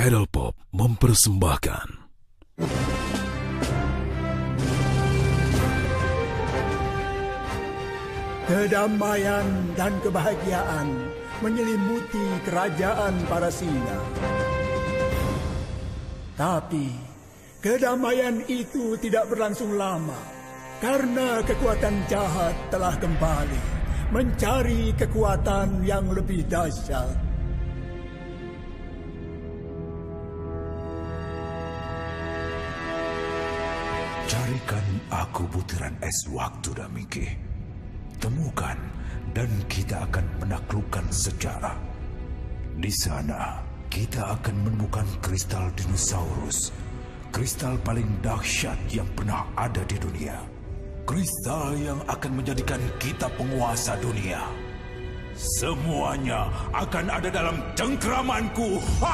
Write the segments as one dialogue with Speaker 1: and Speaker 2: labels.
Speaker 1: Idol Pop mempersembahkan
Speaker 2: kedamaian dan kebahagiaan menyelimuti kerajaan para singa. Tapi kedamaian itu tidak berlangsung lama karena kekuatan jahat telah kembali mencari kekuatan yang lebih dahsyat.
Speaker 3: Carikan aku butiran es waktu, Damiki. Temukan dan kita akan menaklukkan sejarah. Di sana kita akan menemukan kristal dinosaurus, kristal paling dahsyat yang pernah ada di dunia, kristal yang akan menjadikan kita penguasa dunia. Semuanya akan ada dalam cengkeramanku.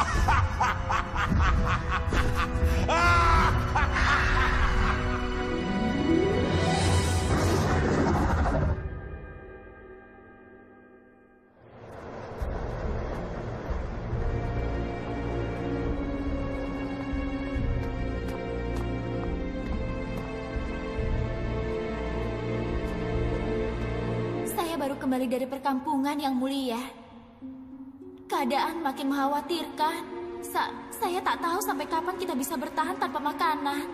Speaker 4: Baru kembali dari perkampungan, Yang Mulia. Keadaan makin mengkhawatirkan. Saya tak tahu sampai kapan kita bisa bertahan tanpa makanan.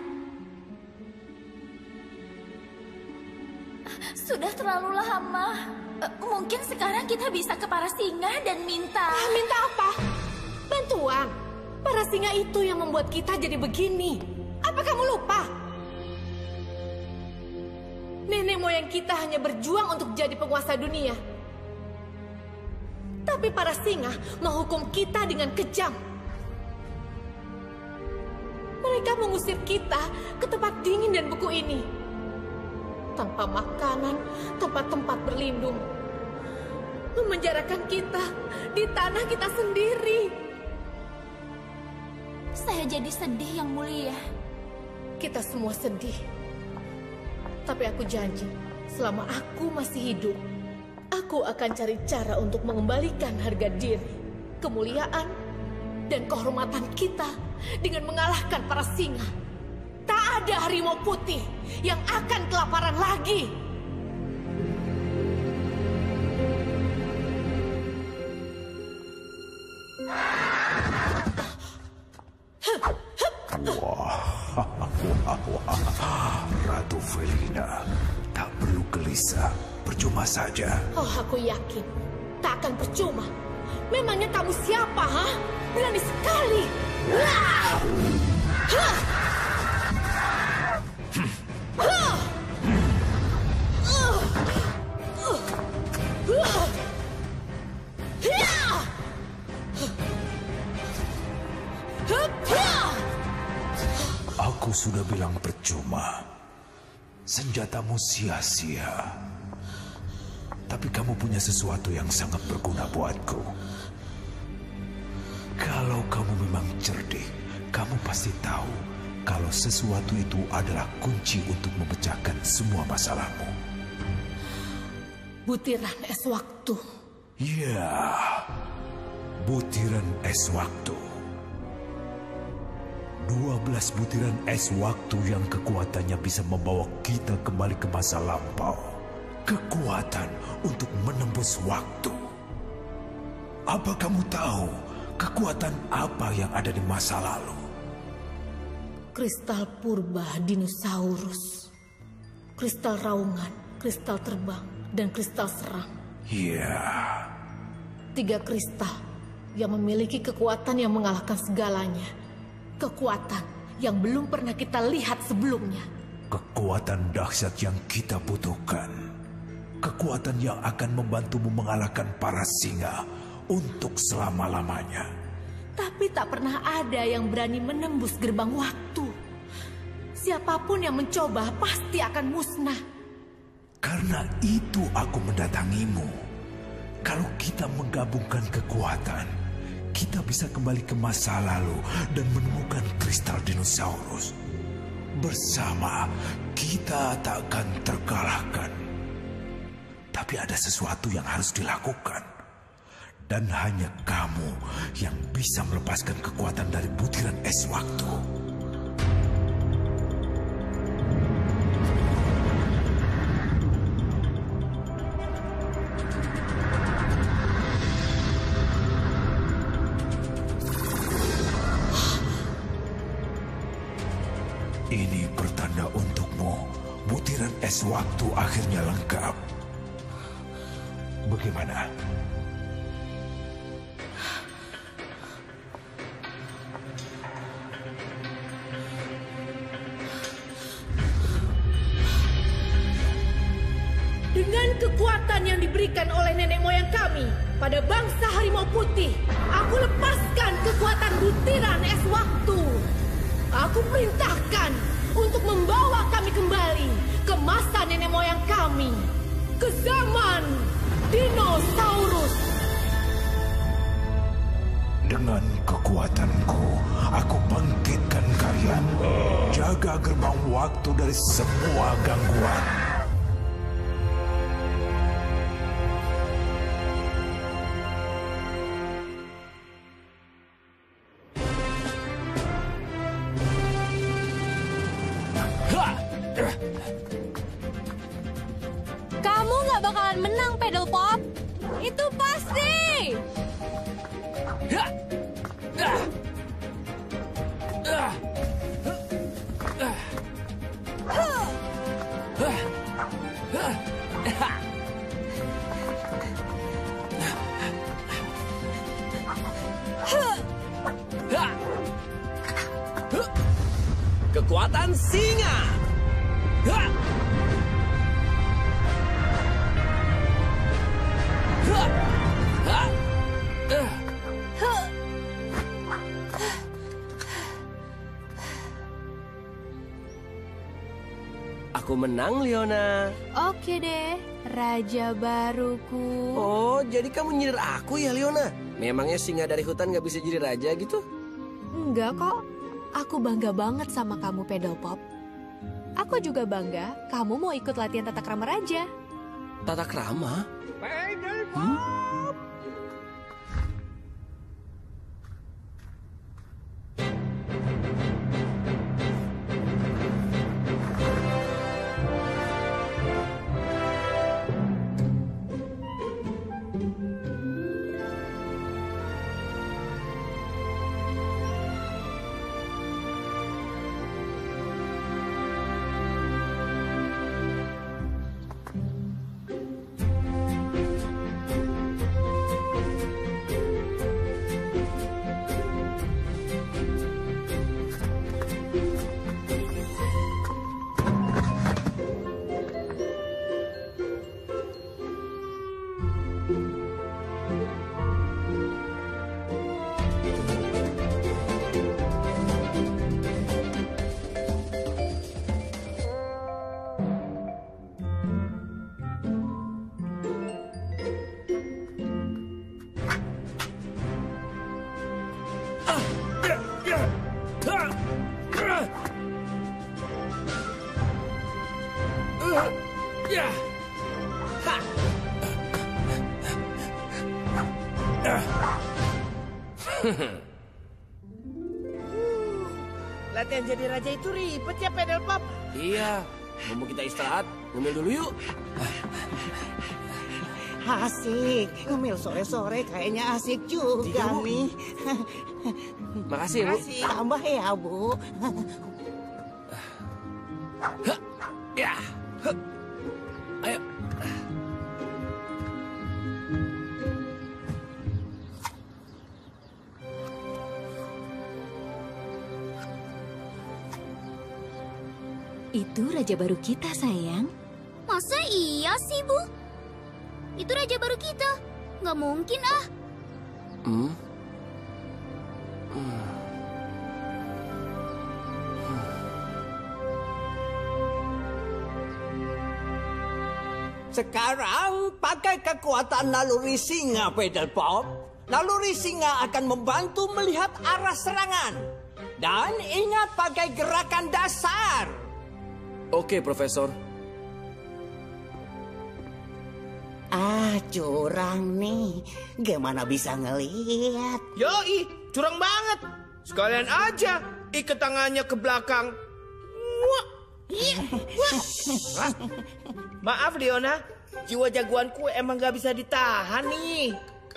Speaker 4: Sudah terlalu lama. Mungkin sekarang kita bisa ke para singa dan minta...
Speaker 5: Minta apa? Bantuan. Para singa itu yang membuat kita jadi begini. Apa kamu lupa? Nenek moyang kita hanya berjuang untuk jadi penguasa dunia. Tapi para singa menghukum kita dengan kejam. Mereka mengusir kita ke tempat dingin dan beku ini. Tanpa makanan, tanpa tempat berlindung. Memenjarakan kita di tanah kita sendiri.
Speaker 4: Saya jadi sedih, Yang Mulia.
Speaker 5: Kita semua sedih. Tapi aku janji, selama aku masih hidup, aku akan cari cara untuk mengembalikan harga diri, kemuliaan, dan kehormatan kita dengan mengalahkan para singa. Tak ada harimau putih yang akan kelaparan lagi.
Speaker 3: Ratu Felina, tak perlu gelisah, percuma saja.
Speaker 5: Oh, aku yakin tak akan percuma. Memangnya kamu siapa, ha? Berani sekali.
Speaker 3: Aku sudah bilang percuma. Senjatamu sia-sia. Tapi kamu punya sesuatu yang sangat berguna buatku. Kalau kamu memang cerdik, kamu pasti tahu kalau sesuatu itu adalah kunci untuk memecahkan semua masalahmu.
Speaker 5: Butiran es waktu.
Speaker 3: Ya, butiran es waktu. 12 butiran es waktu yang kekuatannya bisa membawa kita kembali ke masa lampau. Kekuatan untuk menembus waktu. Apa kamu tahu kekuatan apa yang ada di masa lalu?
Speaker 5: Kristal purba dinosaurus. Kristal raungan, kristal terbang, dan kristal serang.
Speaker 3: Ya.
Speaker 5: 3 kristal yang memiliki kekuatan yang mengalahkan segalanya. Kekuatan yang belum pernah kita lihat sebelumnya.
Speaker 3: Kekuatan dahsyat yang kita butuhkan. Kekuatan yang akan membantumu mengalahkan para singa untuk selama-lamanya.
Speaker 5: Tapi tak pernah ada yang berani menembus gerbang waktu. Siapapun yang mencoba pasti akan musnah.
Speaker 3: Karena itu aku mendatangimu. Kalau kita menggabungkan kekuatan, kita bisa kembali ke masa lalu dan menemukan kristal dinosaurus. Bersama, kita tak akan terkalahkan. Tapi ada sesuatu yang harus dilakukan. Dan hanya kamu yang bisa melepaskan kekuatan dari butiran es waktu. Ini pertanda untukmu. Butiran es waktu akhirnya lengkap. Bagaimana?
Speaker 5: Dengan kekuatan yang diberikan oleh nenek moyang kami pada bangsa harimau putih, aku lepaskan kekuatan butiran es waktu. Aku perintahkan untuk membawa kami kembali ke masa nenek moyang kami, ke zaman dinosaurus.
Speaker 3: Dengan kekuatanku, aku bangkitkan kalian. Jaga gerbang waktu dari semua gangguan.
Speaker 6: Kamu nggak bakalan menang, Pedal Pop. Itu pasti.
Speaker 7: Kekuatan singa. Aku menang, Leona.
Speaker 6: Oke deh, raja baruku.
Speaker 7: Oh, jadi kamu nyindir aku ya, Leona? Memangnya singa dari hutan nggak bisa jadi raja gitu?
Speaker 6: Enggak kok. Aku bangga banget sama kamu, Pedal Pop. Aku juga bangga kamu mau ikut latihan tata krama raja.
Speaker 7: Tata krama?
Speaker 2: Pedal Pop!
Speaker 8: Latihan jadi raja itu ribet ya, Pedal Pop.
Speaker 7: Iya, mau kita istirahat, ngemil dulu yuk.
Speaker 8: Asik, ngemil sore-sore kayaknya asik juga
Speaker 7: Bu.
Speaker 8: nih.
Speaker 7: Makasih, Bu.
Speaker 8: Makasih, tambah ya, Bu.
Speaker 7: Ya. Ayo.
Speaker 9: Itu raja baru kita, sayang.
Speaker 4: Masa iya sih, Bu? Itu raja baru kita. Nggak mungkin, ah.
Speaker 8: Sekarang pakai kekuatan naluri singa, Pedal Pop. Naluri singa akan membantu melihat arah serangan. Dan ingat pakai gerakan dasar.
Speaker 7: Oke, Profesor.
Speaker 10: Curang nih. Gimana bisa ngelihat?
Speaker 11: Yoi, curang banget. Sekalian aja ikat tangannya ke belakang. Wah. Maaf, Leona. Jiwa jagoanku emang gak bisa ditahan nih.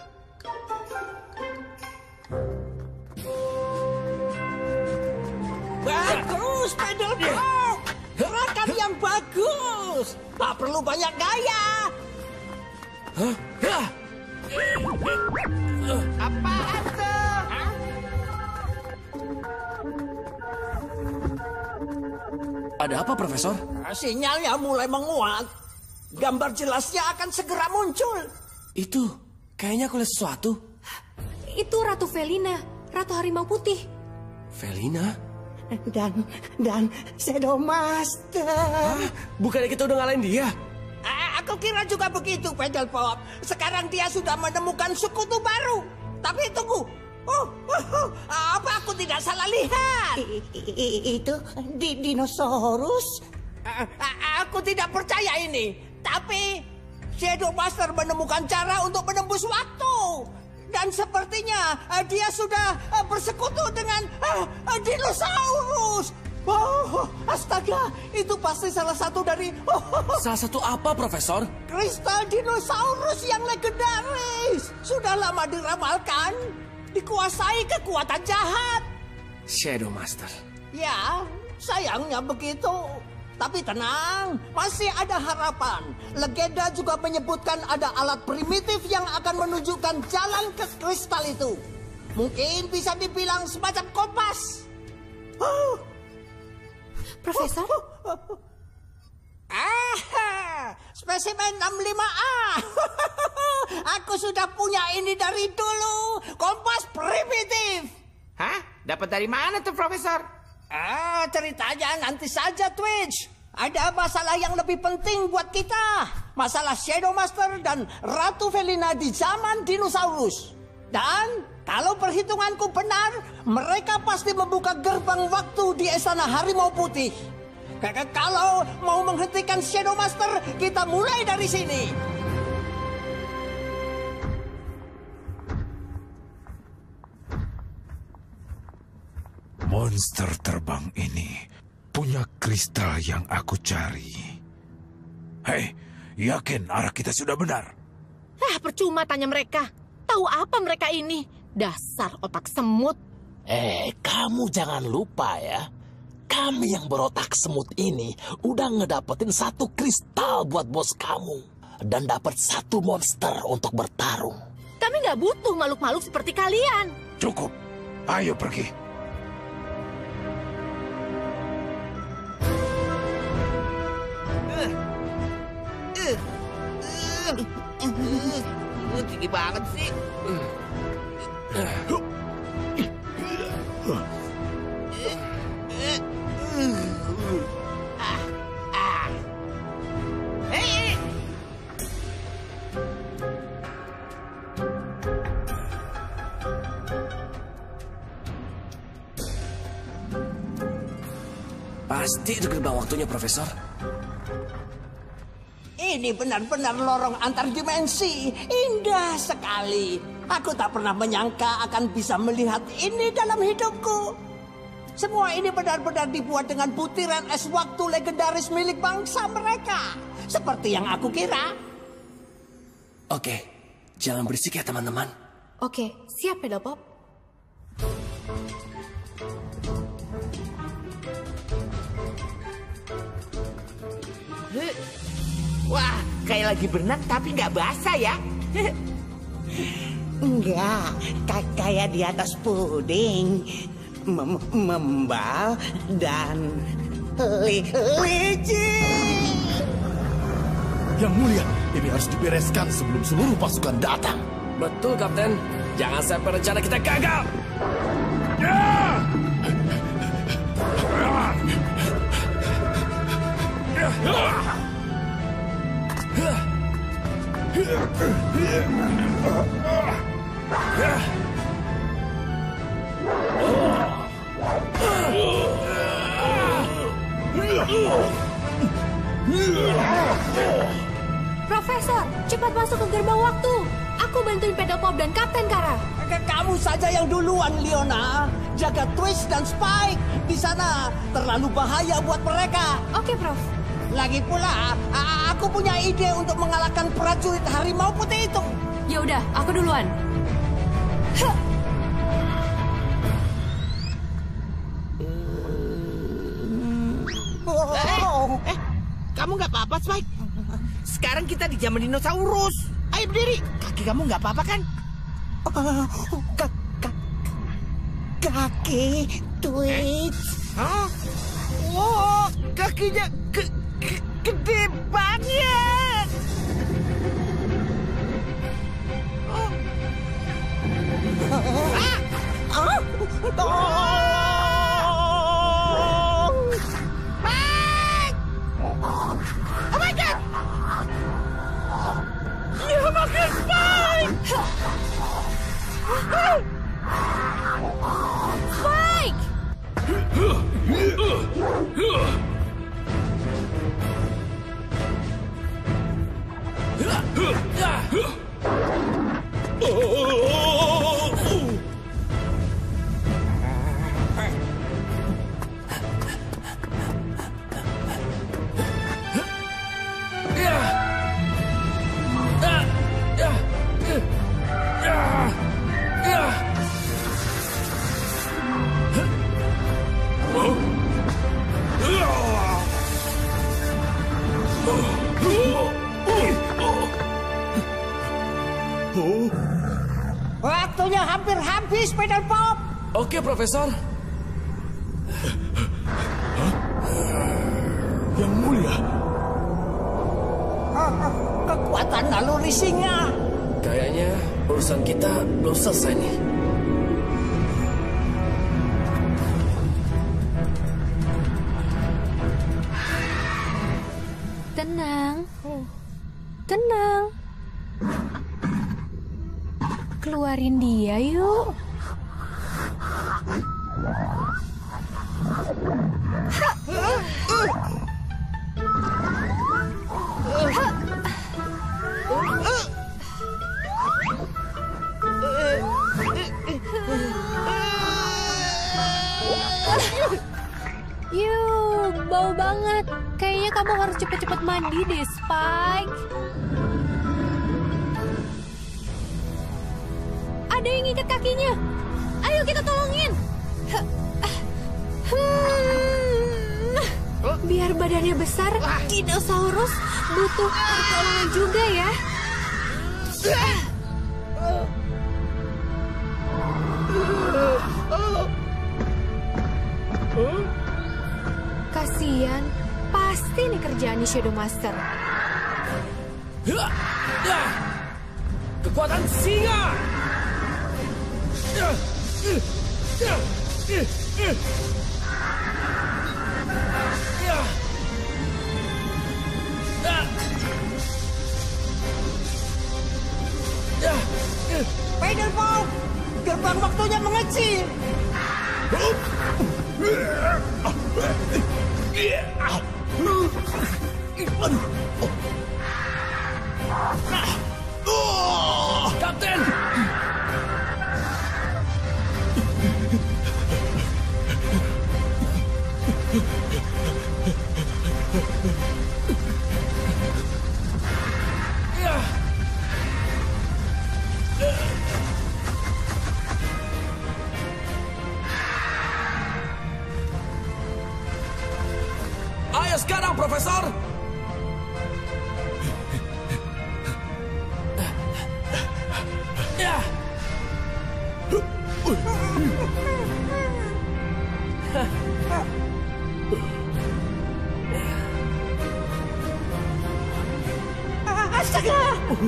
Speaker 8: Bagus, Pedelpop. Gerakan yang bagus. Tak perlu banyak gaya.
Speaker 11: Apaan tuh?
Speaker 7: Ada apa, Profesor?
Speaker 8: Sinyalnya mulai menguat. Gambar jelasnya akan segera muncul.
Speaker 7: Itu, kayaknya aku lihat sesuatu.
Speaker 6: Itu Ratu Felina, Ratu Harimau Putih.
Speaker 7: Felina?
Speaker 10: Dan Shadow Master.
Speaker 7: Hah? Bukannya kita udah ngalahin dia?
Speaker 8: Aku kira juga begitu, Pedelpop. Sekarang dia sudah menemukan sekutu baru. Tapi tunggu. Apa aku tidak salah lihat?
Speaker 10: Itu dinosaurus.
Speaker 8: Aku tidak percaya ini. Tapi Shadow Master menemukan cara untuk menembus waktu. Dan sepertinya dia sudah bersekutu dengan dinosaurus. Oh, astaga, itu pasti salah satu dari...
Speaker 7: Salah satu apa, Profesor?
Speaker 8: Kristal dinosaurus yang legendaris. Sudah lama diramalkan, dikuasai kekuatan jahat.
Speaker 7: Shadow Master.
Speaker 8: Ya, sayangnya begitu. Tapi tenang, masih ada harapan. Legenda juga menyebutkan ada alat primitif yang akan menunjukkan jalan ke kristal itu. Mungkin bisa dibilang semacam kompas.
Speaker 6: Profesor?
Speaker 8: Spesimen 65A. Aku sudah punya ini dari dulu. Kompas primitif.
Speaker 11: Hah? Dapat dari mana tuh, Profesor?
Speaker 8: Ceritanya nanti saja, Twitch. Ada masalah yang lebih penting buat kita. Masalah Shadow Master dan Ratu Felina di zaman dinosaurus. Dan kalau perhitunganku benar, mereka pasti membuka gerbang waktu di Istana Harimau Putih. Kalau mau menghentikan Shadow Master, kita mulai dari sini.
Speaker 3: Monster terbang ini punya kristal yang aku cari. Hei, yakin arah kita sudah benar?
Speaker 5: Percuma tanya mereka. Tahu apa mereka ini? Dasar otak semut.
Speaker 1: Kamu jangan lupa ya. Kami yang berotak semut ini udah ngedapetin satu kristal buat bos kamu. Dan dapat satu monster untuk bertarung.
Speaker 5: Kami nggak butuh makhluk-makhluk seperti kalian.
Speaker 3: Cukup, ayo pergi.
Speaker 11: Tinggi banget sih.
Speaker 7: Pasti itu gerbang waktunya, Profesor.
Speaker 8: Ini benar-benar lorong antar dimensi. Indah sekali. Aku tak pernah menyangka akan bisa melihat ini dalam hidupku. Semua ini benar-benar dibuat dengan butiran es waktu legendaris milik bangsa mereka. Seperti yang aku kira.
Speaker 7: Oke, jangan berisik ya teman-teman.
Speaker 6: Oke, siap Pedelpop.
Speaker 11: Wah, kayak lagi berenang tapi nggak basah ya.
Speaker 10: Enggak, kayak di atas puding. Membal dan licin.
Speaker 1: Yang mulia, ini harus dibereskan sebelum seluruh pasukan datang.
Speaker 7: Betul, Kapten. Jangan sampai rencana kita gagal.
Speaker 6: Profesor, cepat masuk ke gerbang waktu. Aku bantuin Pedal Pop dan Kapten Kara.
Speaker 8: Kamu saja yang duluan, Leona. Jaga Twitch dan Spike. Di sana terlalu bahaya buat mereka.
Speaker 6: Oke, Prof.
Speaker 8: Lagi pula, aku punya ide untuk mengalahkan prajurit harimau putih itu.
Speaker 6: Ya udah, aku duluan.
Speaker 11: Kamu nggak apa-apa, Spike? Sekarang kita di zaman dinosaurus. Ayo berdiri. Kaki kamu nggak apa-apa kan?
Speaker 10: Kaki Twitch.
Speaker 11: Hah? Wow, kakinya gede banget. Oh my God! Dia makin Spike!
Speaker 6: Spike!
Speaker 8: Waktunya hampir habis, Pedal Pop.
Speaker 7: Oke, Profesor.
Speaker 2: Yang mulia.
Speaker 8: Kekuatan naluri singa.
Speaker 7: Kayaknya urusan kita belum selesai nih.
Speaker 6: Tenang. Tenang. Keluarin dia yuk. Yuh, bau banget. Kayaknya kamu harus cepet-cepet mandi deh, Spike. Ada yang ikat kakinya. Ayo kita tolongin. Biar badannya besar, dinosaurus butuh pertolongan juga ya. Kasian, pasti nih kerjaan Shadow Master.
Speaker 7: Kekuatan singa.
Speaker 8: Pedal Pop, gerbang waktunya mengecil.
Speaker 7: Kapten! Ayo sekarang, Profesor!
Speaker 8: Astaga!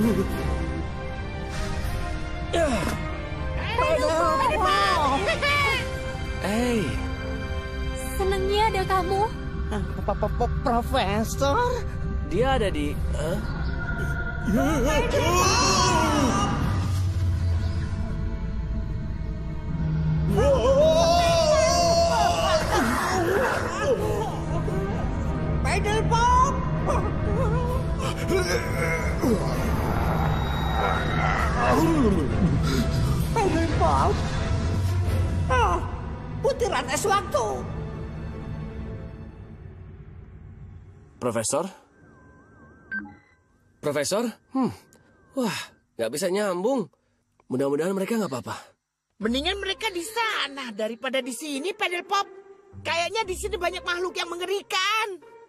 Speaker 7: Hey,
Speaker 6: Senangnya ada kamu.
Speaker 8: Profesor?
Speaker 7: dia ada di...
Speaker 8: Pedal Pop! butiran es waktu.
Speaker 7: Profesor? Profesor? Wah, nggak bisa nyambung. Mudah-mudahan mereka nggak apa-apa.
Speaker 11: Mendingan mereka di sana daripada di sini, Pedal Pop. Kayaknya di sini banyak makhluk yang mengerikan.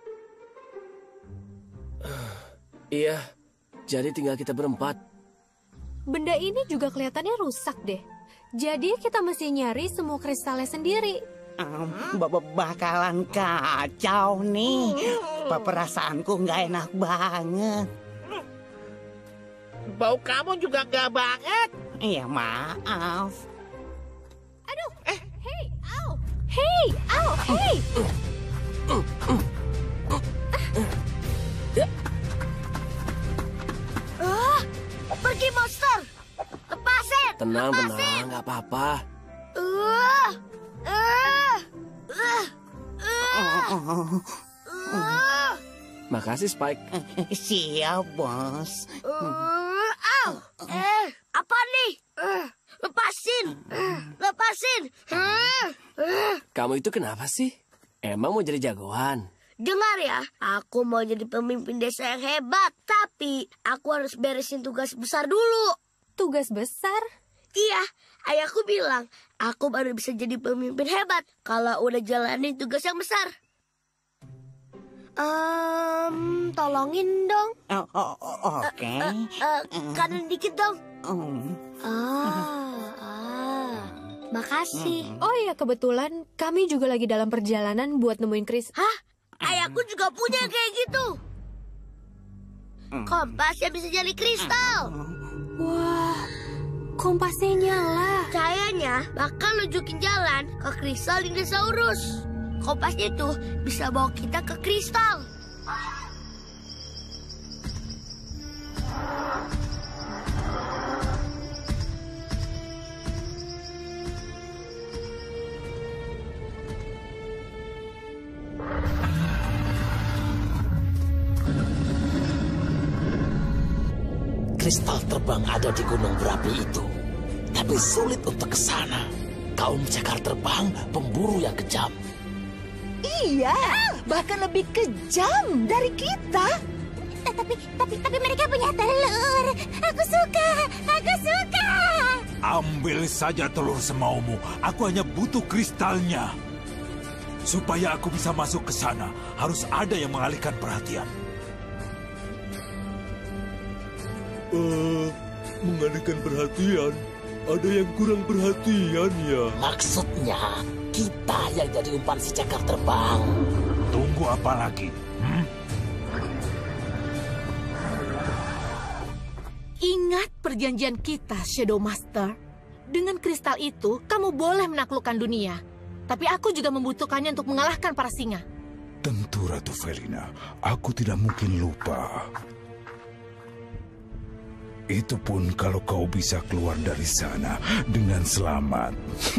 Speaker 7: Iya, jadi tinggal kita berempat.
Speaker 6: Benda ini juga kelihatannya rusak deh. Jadi kita mesti nyari semua kristalnya sendiri.
Speaker 10: Bakalan kacau nih. Perasaanku nggak enak banget.
Speaker 11: Bau kamu juga gak banget.
Speaker 10: Iya, maaf.
Speaker 6: Aduh, hey, au, hey, au, hey.
Speaker 4: Pergi monster! Lepasin!
Speaker 7: Tenang, nggak apa-apa. Makasih, Spike.
Speaker 10: Siap, bos.
Speaker 4: Apa nih? Lepasin! Lepasin!
Speaker 7: Kamu itu kenapa sih? Emang mau jadi jagoan?
Speaker 4: Dengar ya, aku mau jadi pemimpin desa yang hebat. Tapi aku harus beresin tugas besar dulu.
Speaker 6: Tugas besar?
Speaker 4: Iya, ayahku bilang aku baru bisa jadi pemimpin hebat kalau udah jalanin tugas yang besar. Tolongin dong.
Speaker 10: Oke.
Speaker 4: Kanan dikit dong. Makasih.
Speaker 6: Oh iya, kebetulan kami juga lagi dalam perjalanan buat nemuin Chris.
Speaker 4: Hah? Ayahku juga punya kayak gitu. Kompas yang bisa jadi kristal.
Speaker 6: Wah, kompasnya nyala.
Speaker 4: Cahayanya bakal nunjukin jalan ke kristal dinosaurus. Kompas itu bisa bawa kita ke kristal.
Speaker 1: Kristal terbang ada di gunung berapi itu, tapi sulit untuk ke sana. Kaum cakar terbang pemburu yang kejam.
Speaker 12: Iya, bahkan lebih kejam dari kita.
Speaker 4: Tapi mereka punya telur. Aku suka.
Speaker 3: Ambil saja telur semaumu. Aku hanya butuh kristalnya. Supaya aku bisa masuk ke sana, harus ada yang mengalihkan perhatian.
Speaker 13: Mengalihkan perhatian? Ada yang kurang perhatian ya?
Speaker 1: Maksudnya, kita yang jadi umpan si cakar terbang.
Speaker 3: Tunggu apa lagi?
Speaker 5: Ingat perjanjian kita, Shadow Master. Dengan kristal itu, kamu boleh menaklukkan dunia. Tapi aku juga membutuhkannya untuk mengalahkan para singa.
Speaker 3: Tentu, Ratu Felina. Aku tidak mungkin lupa. Itu pun kalau kau bisa keluar dari sana dengan selamat.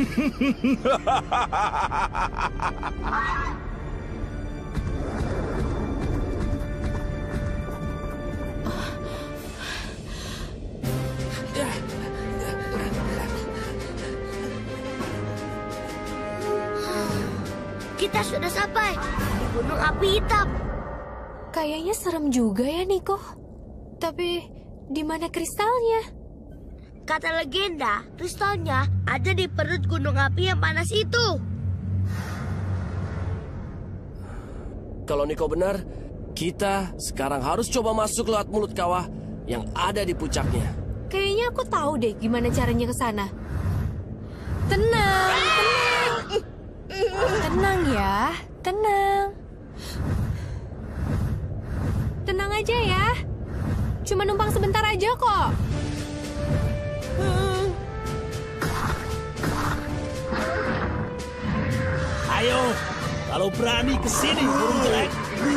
Speaker 4: Kita sudah sampai di Gunung Api Hitam.
Speaker 6: Kayaknya serem juga ya, Niko. Tapi di mana kristalnya?
Speaker 4: Kata legenda, kristalnya ada di perut gunung api yang panas itu.
Speaker 7: Kalau Niko benar, kita sekarang harus coba masuk lewat mulut kawah yang ada di puncaknya.
Speaker 6: Kayaknya aku tahu deh gimana caranya ke sana. Tenang. Tenang ya, tenang. Tenang aja ya. Cuma numpang sebentar aja kok.
Speaker 1: Ayo, kalau berani ke sini, burung jelek.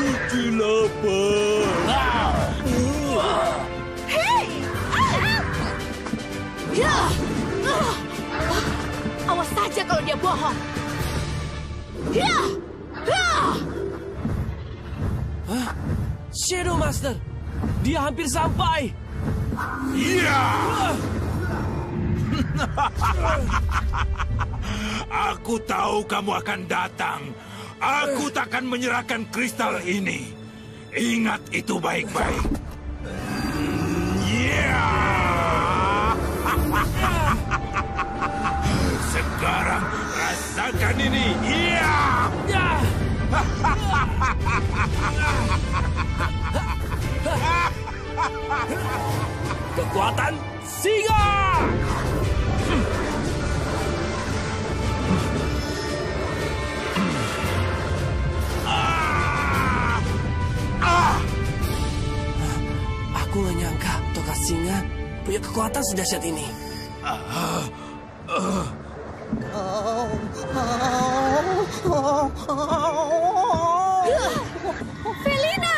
Speaker 5: Hei! Ya! Awas saja kalau dia bohong. Ya!
Speaker 7: Shadow Master, dia hampir sampai.
Speaker 3: Iya! Aku tahu kamu akan datang. Aku takkan menyerahkan kristal ini. Ingat itu baik-baik. Sekarang rasakan ini.
Speaker 7: Kekuatan singa! Aku gak nyangka Toka Singa punya kekuatan sedahsyat ini.
Speaker 5: Felina!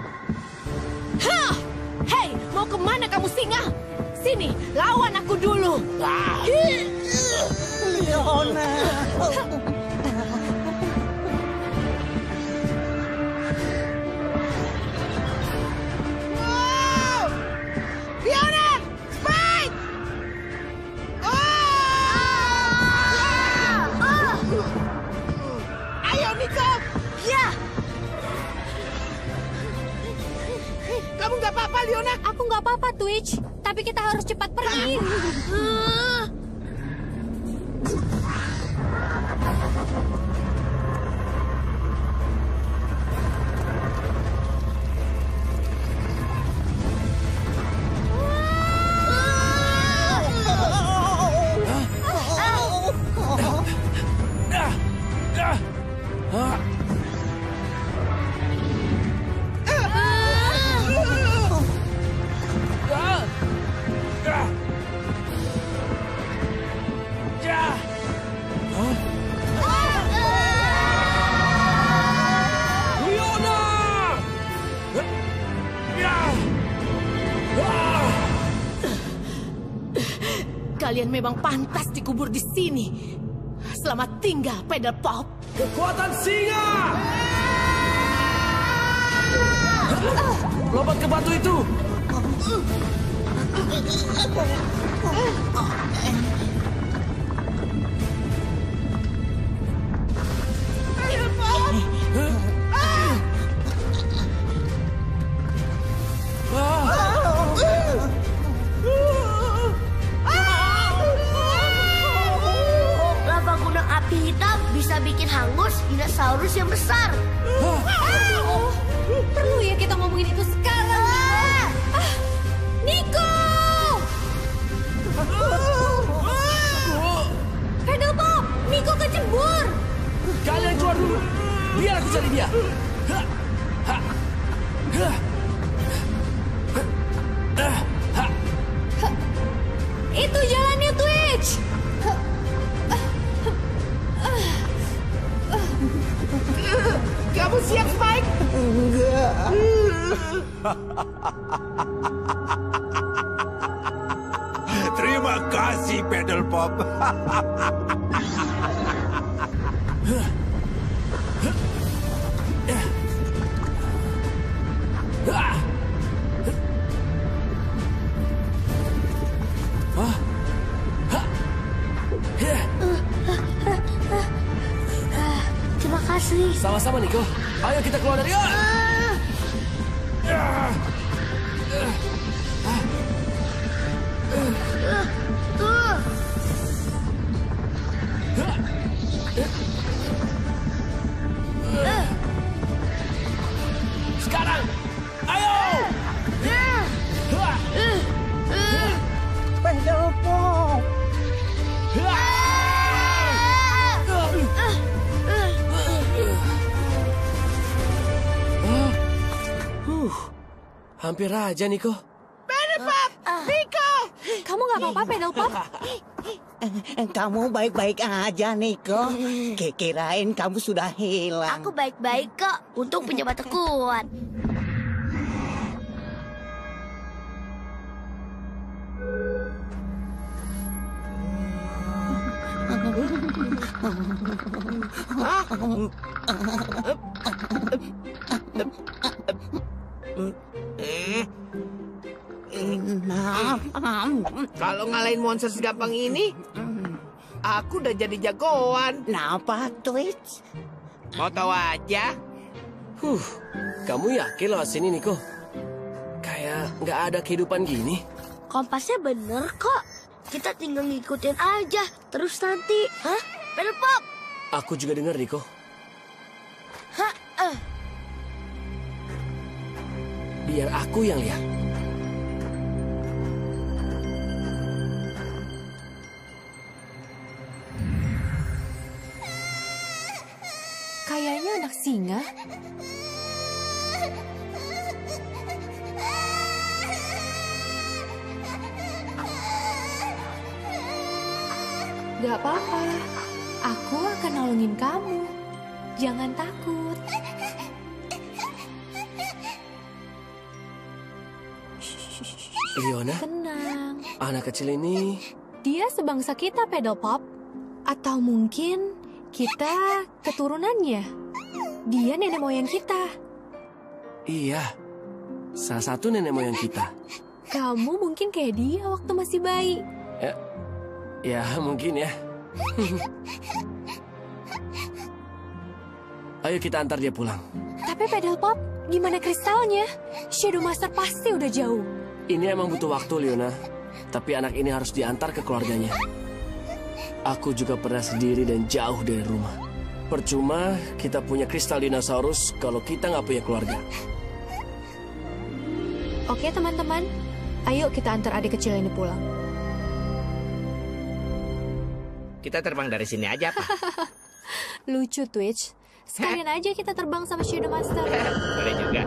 Speaker 5: Hei, mau kemana kamu singa? Sini, lawan aku dulu.
Speaker 8: Leona.
Speaker 11: Leona! Spike! Ayo, Nico!
Speaker 4: Ya!
Speaker 11: Kamu nggak apa-apa, Leona?
Speaker 6: Aku nggak apa-apa, Twitch. Tapi kita harus cepat pergi.
Speaker 5: Kalian memang pantas dikubur di sini. Selamat tinggal, Pedal Pop.
Speaker 7: Kekuatan singa! Lompat ke batu itu.
Speaker 4: Lava gunung api hitam bisa bikin hangus dinosaurus yang besar.
Speaker 6: Perlu ya kita ngomongin itu sekarang? Nico! Pedal Pop! Nico kecebur!
Speaker 7: Kalian keluar dulu. Biar aku cari dia.
Speaker 6: Itu jalannya, Twitch!
Speaker 11: Kamu siap, Spike?
Speaker 8: Enggak.
Speaker 3: Terima kasih, Pedal Pop.
Speaker 4: Terima kasih.
Speaker 7: Sama-sama, Nico. Ayo kita keluar dari... Sekarang! Ayo!
Speaker 8: Pedal Pop.
Speaker 7: Hampir aja, Nico.
Speaker 11: Pedal Pop! Nico!
Speaker 6: Kamu nggak apa-apa, Pedal Pop?
Speaker 8: Kamu baik-baik aja, Nico. Kirain kamu sudah hilang.
Speaker 4: Aku baik-baik kok. Untung punya mata kuat.
Speaker 11: Kalau ngalahin monster segampang ini, aku udah jadi jagoan.
Speaker 10: Kenapa, Twitch?
Speaker 11: Mau tahu aja?
Speaker 7: Kamu yakin lewat sini, Niko? Kayak nggak ada kehidupan gini.
Speaker 4: Kompasnya bener kok. Kita tinggal ngikutin aja. Terus nanti, Pedal Pop!
Speaker 7: Aku juga dengar, Niko. Biar aku yang lihat.
Speaker 6: Kayaknya anak singa. Gak apa-apa, aku akan nolongin kamu. Jangan takut.
Speaker 7: Leona?
Speaker 6: Tenang.
Speaker 7: Anak kecil ini...
Speaker 6: Dia sebangsa kita, Pedal Pop. Atau mungkin kita keturunannya. Dia nenek moyang kita.
Speaker 7: Iya, salah satu nenek moyang kita.
Speaker 6: Kamu mungkin kayak dia waktu masih bayi.
Speaker 7: Ya, mungkin ya. Ayo kita antar dia pulang.
Speaker 6: Tapi Pedal Pop, gimana kristalnya? Shadow Master pasti udah jauh.
Speaker 7: Ini emang butuh waktu, Leona. Tapi anak ini harus diantar ke keluarganya. Aku juga pernah sendiri dan jauh dari rumah. Percuma kita punya kristal dinosaurus kalau kita nggak punya keluarga.
Speaker 6: Oke teman-teman, ayo kita antar adik kecil ini pulang.
Speaker 11: Kita terbang dari sini aja, Pak.
Speaker 6: Lucu, Twitch. Sekalian aja kita terbang sama Shadow Master.
Speaker 11: Boleh juga.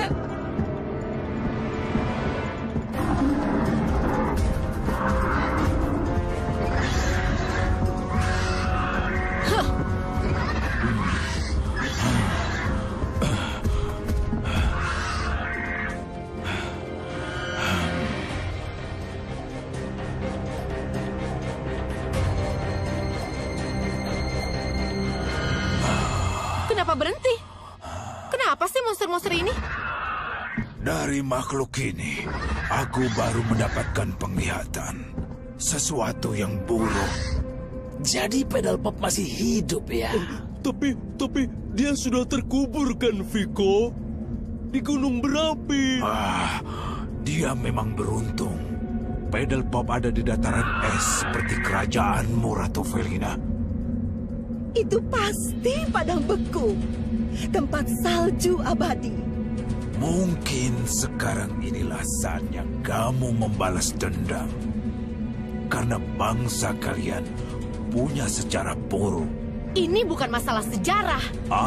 Speaker 5: Kenapa berhenti? Kenapa sih monster-monster ini?
Speaker 3: Dari makhluk ini, aku baru mendapatkan penglihatan. Sesuatu yang buruk.
Speaker 1: Jadi Pedal Pop masih hidup ya?
Speaker 13: Tapi dia sudah terkubur kan, Viko? Di gunung berapi.
Speaker 3: Dia memang beruntung. Pedal Pop ada di dataran es seperti kerajaanmu, Ratu Felina.
Speaker 12: Itu pasti padang beku. Tempat salju abadi.
Speaker 3: Mungkin sekarang inilah saatnya kamu membalas dendam. Karena bangsa kalian punya sejarah buruk.
Speaker 5: Ini bukan masalah sejarah.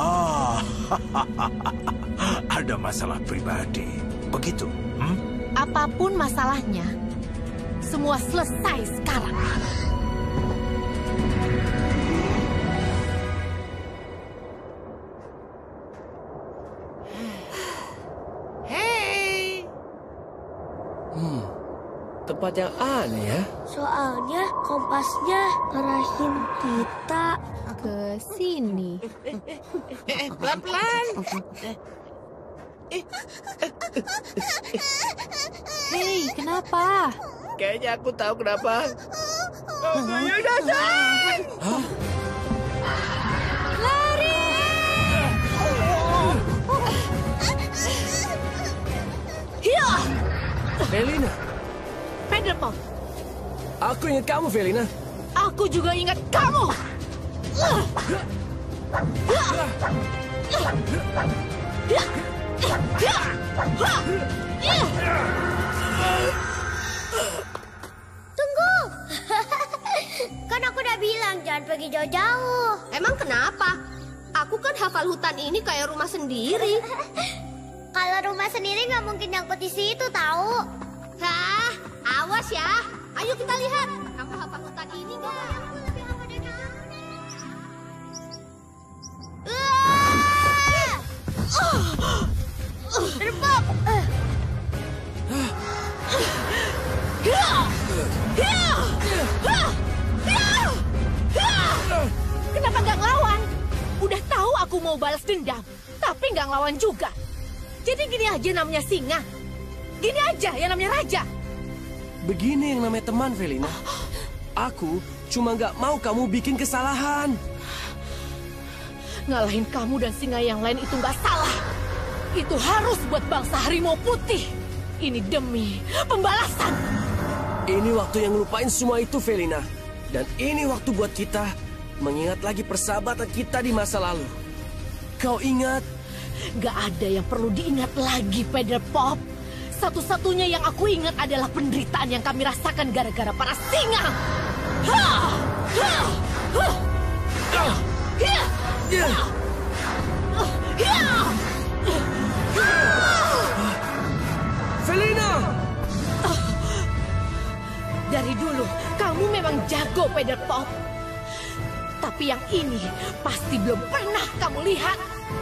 Speaker 3: Ada masalah pribadi. Begitu?
Speaker 5: Apapun masalahnya, semua selesai sekarang.
Speaker 7: Tempat yang aneh ya.
Speaker 4: Soalnya kompasnya ngarahin kita
Speaker 6: ke sini.
Speaker 11: Pelan-pelan.
Speaker 6: Hei, kenapa?
Speaker 11: Kayaknya aku tahu kenapa. Saya datang.
Speaker 6: Lari!
Speaker 5: Hiya!
Speaker 7: Felina.
Speaker 5: Pedal Pop.
Speaker 7: Aku ingat kamu, Felina.
Speaker 5: Aku juga ingat kamu.
Speaker 4: Tunggu. Kan aku udah bilang jangan pergi jauh-jauh.
Speaker 5: Emang kenapa? Aku kan hafal hutan ini kayak rumah sendiri.
Speaker 4: Kalau rumah sendiri nggak mungkin nyangkut di situ, tahu?
Speaker 5: Hah, awas ya. Ayo kita lihat. Kamu hafal hutan ini nggak?
Speaker 4: Terbang.
Speaker 5: Kenapa nggak ngelawan? Udah tahu aku mau balas dendam, tapi nggak ngelawan juga. Jadi gini aja namanya singa. Gini aja yang namanya raja.
Speaker 7: Begini yang namanya teman, Felina. Aku cuma nggak mau kamu bikin kesalahan.
Speaker 5: Ngalahin kamu dan singa yang lain itu nggak salah. Itu harus buat bangsa harimau putih. Ini demi pembalasan.
Speaker 7: Ini waktu yang ngelupain semua itu, Felina. Dan ini waktu buat kita mengingat lagi persahabatan kita di masa lalu. Kau ingat?
Speaker 5: Gak ada yang perlu diingat lagi, Pedelpop. Satu-satunya yang aku ingat adalah penderitaan yang kami rasakan gara-gara para singa.
Speaker 7: Felina!
Speaker 5: Dari dulu, kamu memang jago, Pedelpop. Tapi yang ini pasti belum pernah kamu lihat.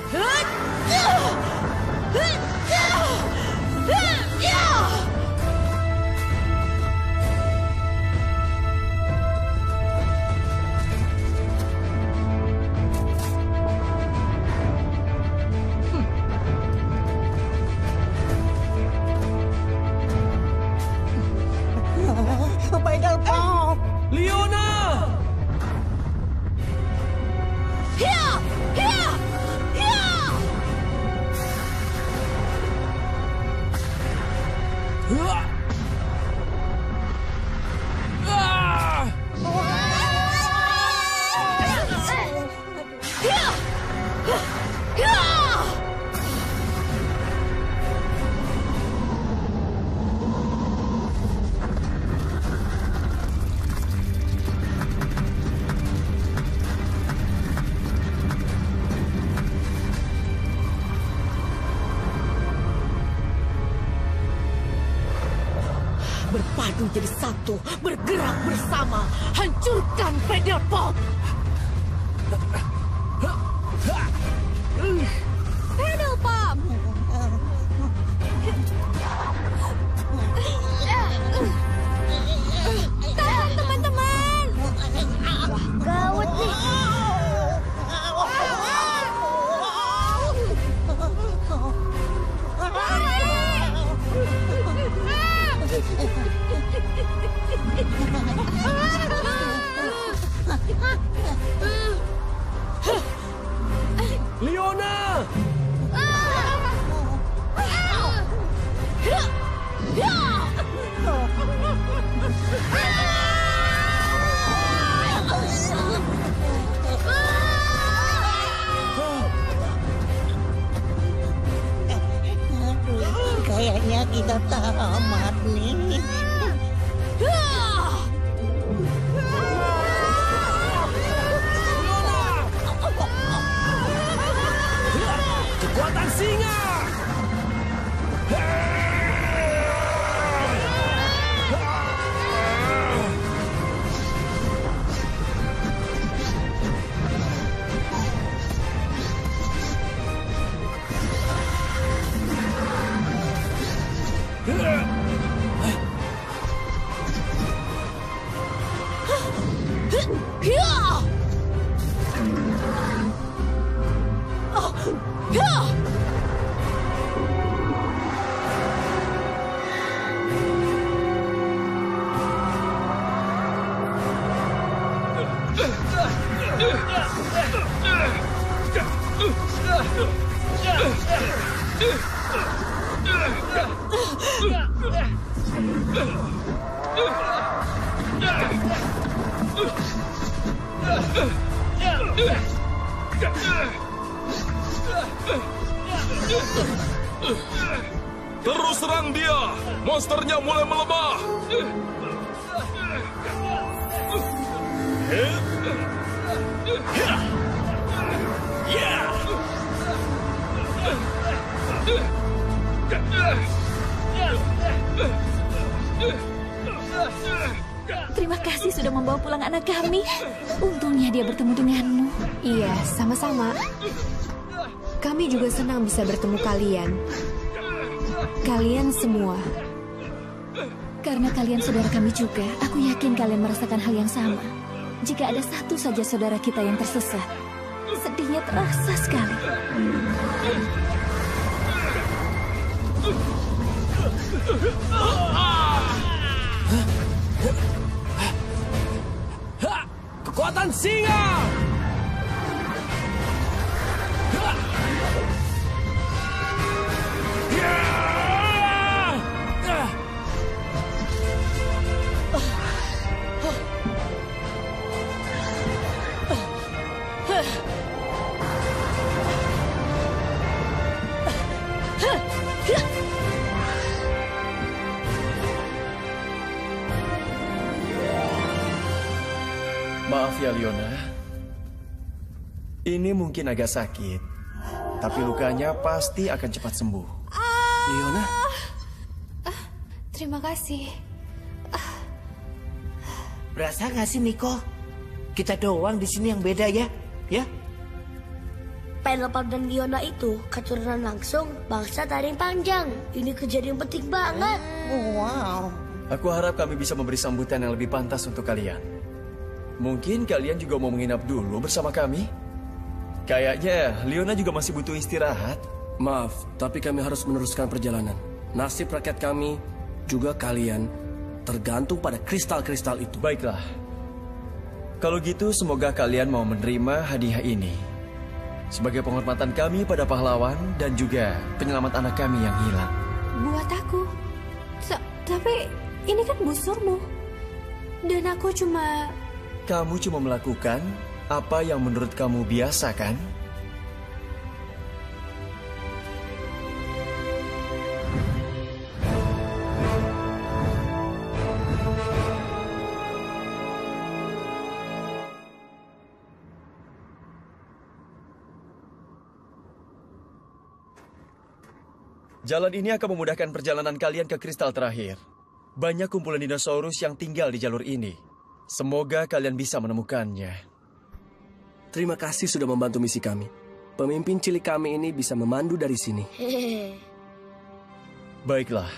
Speaker 8: Pedelpop!
Speaker 7: Leona!
Speaker 5: Berpadu jadi satu, bergerak bersama, hancurkan Pedelpop.
Speaker 6: Pedelpop! Tahan teman-teman!
Speaker 4: Gawat nih.
Speaker 7: Leona!
Speaker 10: Kayaknya kita tamat nih.
Speaker 7: Kekuatan singa!
Speaker 14: Terus serang dia! Monsternya mulai melemah!
Speaker 9: Terima kasih sudah membawa pulang anak kami. Untungnya dia bertemu denganmu.
Speaker 6: Iya, sama-sama. Kami juga senang bisa bertemu kalian. Kalian semua.
Speaker 9: Karena kalian saudara kami juga, aku yakin kalian merasakan hal yang sama. Jika ada satu saja saudara kita yang tersesat, sedihnya terasa sekali.
Speaker 7: Kekuatan singa!
Speaker 15: Maaf ya, Leona. Ini mungkin agak sakit, tapi lukanya pasti akan cepat sembuh.
Speaker 7: Leona?
Speaker 6: Terima kasih.
Speaker 11: Berasa nggak sih, Niko? Kita doang di sini yang beda ya? Ya?
Speaker 4: Penelope dan Leona itu keturunan langsung bangsa taring panjang. Ini kejadian penting banget.
Speaker 11: Wow.
Speaker 15: Aku harap kami bisa memberi sambutan yang lebih pantas untuk kalian. Mungkin kalian juga mau menginap dulu bersama kami? Kayaknya Leona juga masih butuh istirahat.
Speaker 7: Maaf, tapi kami harus meneruskan perjalanan. Nasib rakyat kami, juga kalian, tergantung pada kristal-kristal itu.
Speaker 15: Baiklah. Kalau gitu, semoga kalian mau menerima hadiah ini. Sebagai penghormatan kami pada pahlawan dan juga penyelamat anak kami yang hilang.
Speaker 6: Buat aku. Tapi ini kan busurmu. Dan aku cuma...
Speaker 15: Kamu cuma melakukan apa yang menurut kamu biasa, kan? Jalan ini akan memudahkan perjalanan kalian ke kristal terakhir. Banyak kumpulan dinosaurus yang tinggal di jalur ini. Semoga kalian bisa menemukannya.
Speaker 7: Terima kasih sudah membantu misi kami. Pemimpin cilik kami ini bisa memandu dari sini.
Speaker 15: Baiklah.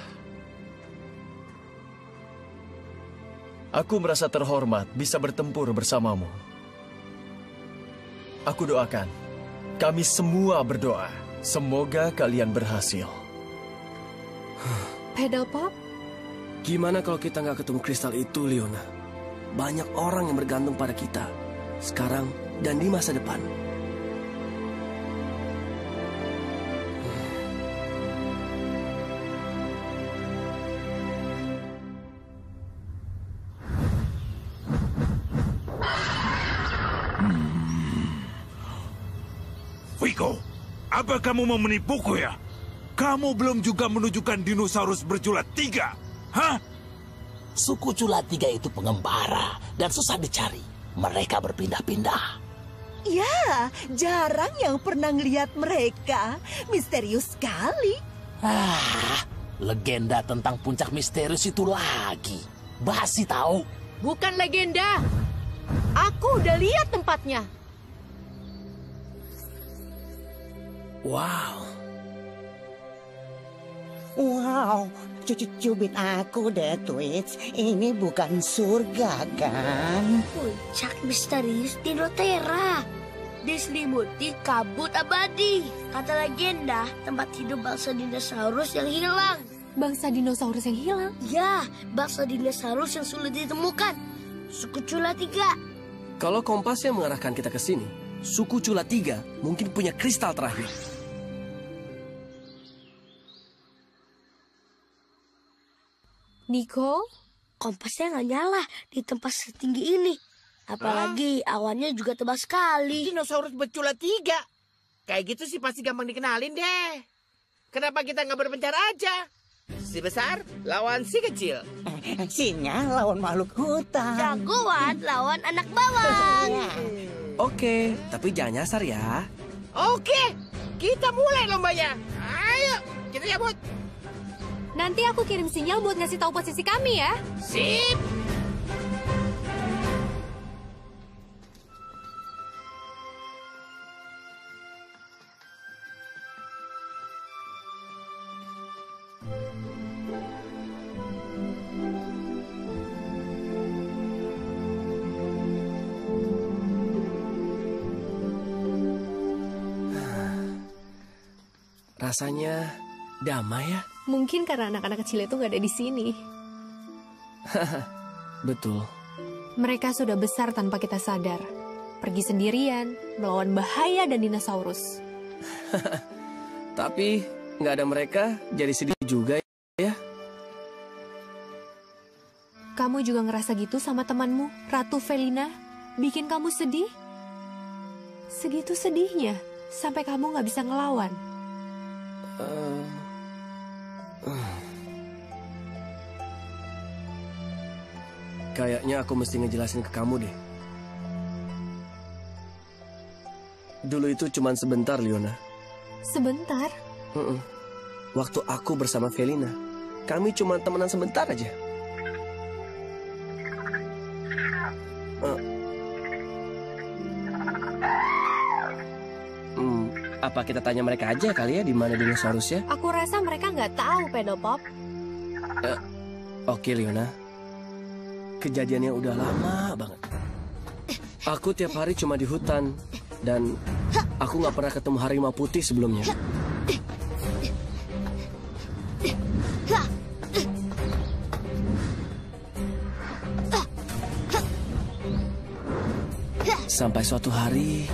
Speaker 15: Aku merasa terhormat bisa bertempur bersamamu. Aku doakan, kami semua berdoa, semoga kalian berhasil.
Speaker 6: Pedelpop?
Speaker 7: Gimana kalau kita nggak ketemu kristal itu, Leona? Banyak orang yang bergantung pada kita, sekarang dan di masa depan.
Speaker 3: Vigo, apa kamu mau menipuku ya? Kamu belum juga menunjukkan dinosaurus berjulat 3, hah?
Speaker 1: Suku Cula 3 itu pengembara dan susah dicari. Mereka berpindah-pindah.
Speaker 12: Ya, jarang yang pernah ngelihat mereka. Misterius sekali.
Speaker 1: Legenda tentang puncak misterius itu lagi. Basi tahu.
Speaker 5: Bukan legenda. Aku udah lihat tempatnya.
Speaker 7: Wow.
Speaker 10: Wow, cubit aku deh, Twitch. Ini bukan surga, kan?
Speaker 4: Puncak misterius Dinotera. Diselimuti kabut abadi. Kata legenda, tempat hidup bangsa dinosaurus yang hilang.
Speaker 6: Bangsa dinosaurus yang hilang?
Speaker 4: Ya, bangsa dinosaurus yang sulit ditemukan. Suku Cula 3.
Speaker 7: Kalau kompas yang mengarahkan kita ke sini, suku Cula 3 mungkin punya kristal terakhir.
Speaker 6: Niko?
Speaker 4: Kompasnya nggak nyala di tempat setinggi ini. Apalagi awannya juga tebal sekali.
Speaker 11: Dinosaurus bercula 3. Kayak gitu sih pasti gampang dikenalin deh. Kenapa kita nggak berpencar aja? Si besar lawan si kecil.
Speaker 10: Singa lawan makhluk hutan.
Speaker 4: Jagoan lawan anak bawang.
Speaker 7: Oke, tapi jangan nyasar ya.
Speaker 11: Oke, kita mulai lombanya. Ayo, kita cabut.
Speaker 6: Nanti aku kirim sinyal buat ngasih tahu posisi kami ya.
Speaker 11: Sip.
Speaker 7: Rasanya damai ya.
Speaker 6: Mungkin karena anak-anak kecil itu nggak ada di sini.
Speaker 7: Betul.
Speaker 6: Mereka sudah besar tanpa kita sadar. Pergi sendirian, melawan bahaya dan dinosaurus.
Speaker 7: Tapi nggak ada mereka, jadi sedih juga ya.
Speaker 6: Kamu juga ngerasa gitu sama temanmu, Ratu Felina? Bikin kamu sedih? Segitu sedihnya, sampai kamu nggak bisa ngelawan.
Speaker 7: Kayaknya aku mesti ngejelasin ke kamu deh. Dulu itu cuman sebentar, Liona.
Speaker 6: Sebentar?
Speaker 7: Waktu aku bersama Felina, kami cuma temenan sebentar aja. Apa kita tanya mereka aja kali ya di mana dinosaurusnya?
Speaker 6: Aku rasa mereka nggak tahu, Pedopop.
Speaker 7: Oke, Liona. Kejadiannya udah lama banget. Aku tiap hari cuma di hutan. Dan aku nggak pernah ketemu harimau putih sebelumnya. Sampai suatu hari...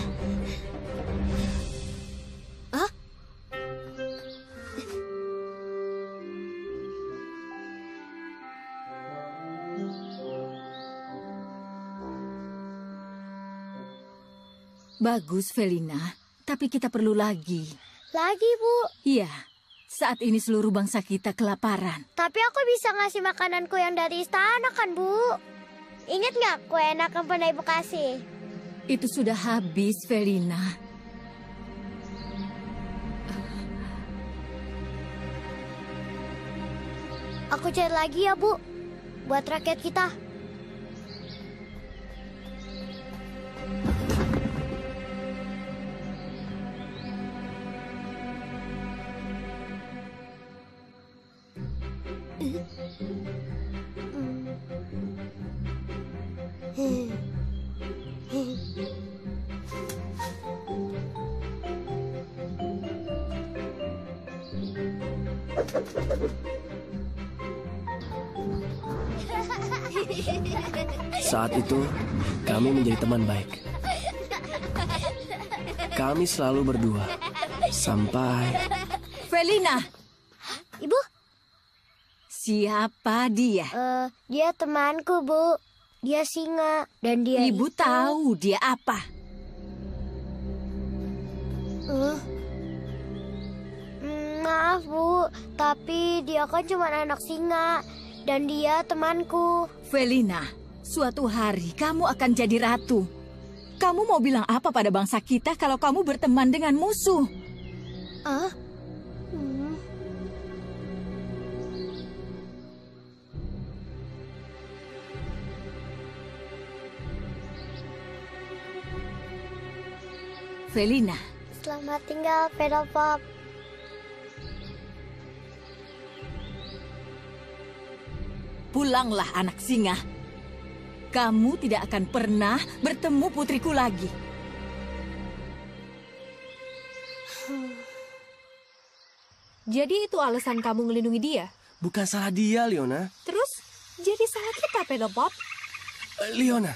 Speaker 16: Bagus, Felina. Tapi kita perlu lagi.
Speaker 4: Lagi, Bu?
Speaker 16: Iya. Saat ini seluruh bangsa kita kelaparan.
Speaker 4: Tapi aku bisa ngasih makananku yang dari istana kan, Bu? Ingat nggak kue enak yang pernah Ibu kasih?
Speaker 16: Itu sudah habis, Felina.
Speaker 4: Aku cari lagi ya, Bu. Buat rakyat kita.
Speaker 7: Saat itu, kami menjadi teman baik. Kami selalu berdua. Sampai...
Speaker 16: Felina!
Speaker 4: Ibu?
Speaker 16: Siapa dia?
Speaker 4: Dia temanku, Bu. Dia singa. Dan dia
Speaker 16: Ibu
Speaker 4: itu...
Speaker 16: tahu dia apa?
Speaker 4: Maaf, Bu. Tapi dia kan cuma anak singa. Dan dia temanku.
Speaker 16: Felina, suatu hari kamu akan jadi ratu. Kamu mau bilang apa pada bangsa kita kalau kamu berteman dengan musuh? Felina.
Speaker 4: Selamat tinggal, Pedopop.
Speaker 16: Pulanglah anak singa. Kamu tidak akan pernah bertemu putriku lagi.
Speaker 6: Jadi itu alasan kamu ngelindungi dia?
Speaker 7: Bukan salah dia, Liona.
Speaker 6: Terus, jadi salah kita, Pedopop?
Speaker 7: Liona.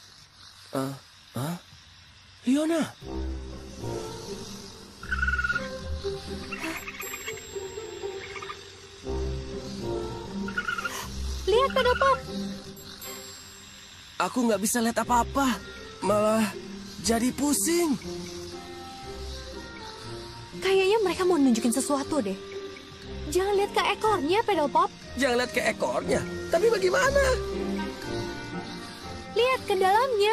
Speaker 7: Liona.
Speaker 6: Lihat, Pedopop.
Speaker 7: Aku nggak bisa lihat apa-apa. Malah jadi pusing.
Speaker 6: Kayaknya mereka mau nunjukin sesuatu deh. Jangan lihat ke ekornya, Pedopop.
Speaker 7: Jangan lihat ke ekornya. Tapi bagaimana?
Speaker 6: Lihat ke dalamnya.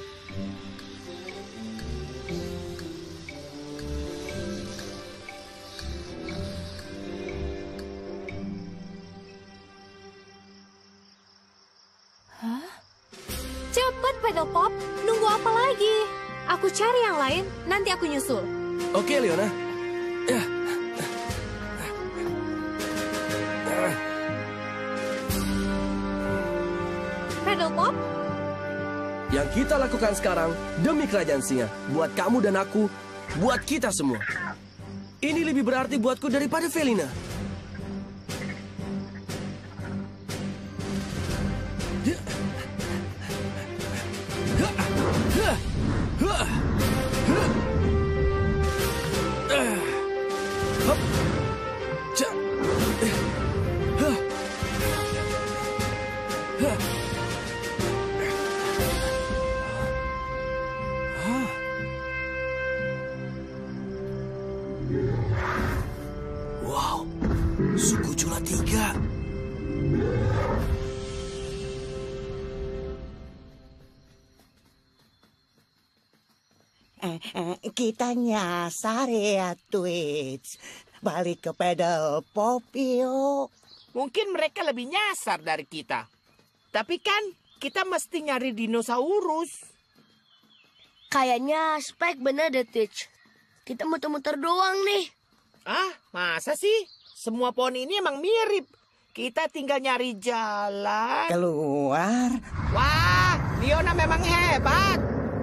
Speaker 6: Cepet, Pedopop. Nunggu apa lagi? Aku cari yang lain, nanti aku nyusul.
Speaker 7: Oke, Liona.
Speaker 6: Pedopop?
Speaker 7: Yang kita lakukan sekarang demi kerajaan singa. Buat kamu dan aku, buat kita semua. Ini lebih berarti buatku daripada Felina. Suku Jula 3.
Speaker 10: Kita nyasar ya, Twitch. Balik ke pedal pop yuk.
Speaker 11: Mungkin mereka lebih nyasar dari kita. Tapi kan kita mesti nyari dinosaurus.
Speaker 4: Kayaknya Spike bener deh, Twitch. Kita muter-muter doang nih.
Speaker 11: Ah, masa sih? Semua pohon ini emang mirip. Kita tinggal nyari jalan.
Speaker 10: Keluar.
Speaker 11: Wah, Leona memang hebat.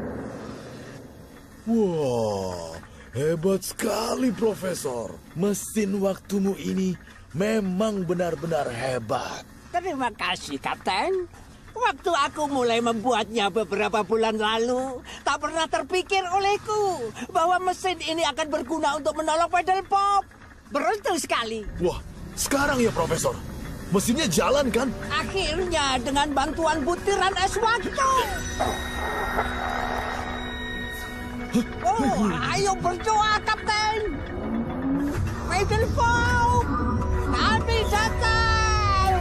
Speaker 13: Wah, hebat sekali, Profesor. Mesin waktumu ini memang benar-benar hebat.
Speaker 8: Terima kasih, Kapten. Waktu aku mulai membuatnya beberapa bulan lalu, tak pernah terpikir olehku bahwa mesin ini akan berguna untuk menolong pedal pop. Beruntung sekali.
Speaker 13: Wah, sekarang ya, Profesor. Mesinnya jalan kan?
Speaker 8: Akhirnya dengan bantuan butiran es waktu. Oh, ayo berdoa, Kapten. Pedal pop, kami datang.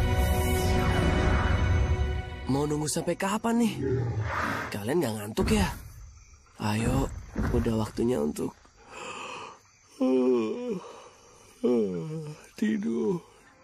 Speaker 7: Mau nunggu sampai kapan nih? Kalian nggak ngantuk ya? Ayo, udah waktunya untuk
Speaker 13: tidur.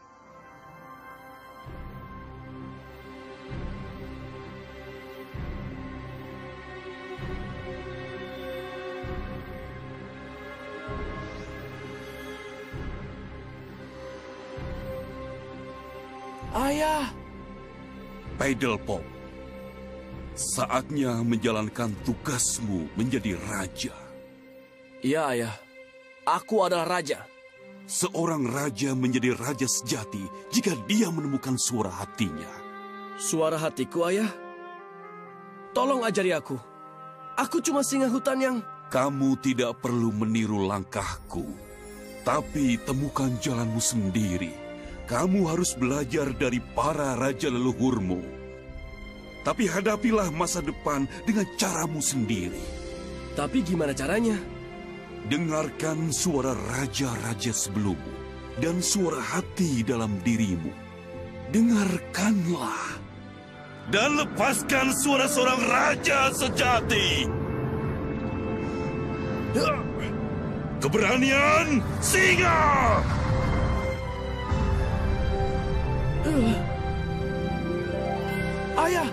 Speaker 7: Ayah.
Speaker 14: Pedal Pop, saatnya menjalankan tugasmu menjadi raja.
Speaker 7: Iya, Ayah. Aku adalah raja.
Speaker 14: Seorang raja menjadi raja sejati jika dia menemukan suara hatinya.
Speaker 7: Suara hatiku, Ayah? Tolong ajari aku. Aku cuma singa hutan yang...
Speaker 14: Kamu tidak perlu meniru langkahku, tapi temukan jalanmu sendiri. Kamu harus belajar dari para raja leluhurmu. Tapi hadapilah masa depan dengan caramu sendiri.
Speaker 7: Tapi gimana caranya?
Speaker 14: Dengarkan suara raja-raja sebelummu dan suara hati dalam dirimu. Dengarkanlah. Dan lepaskan suara seorang raja sejati. Keberanian singa!
Speaker 7: Ayah!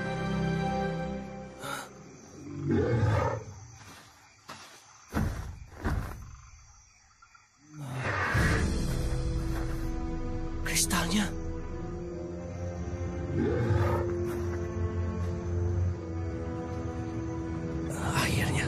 Speaker 7: Kristalnya. Akhirnya.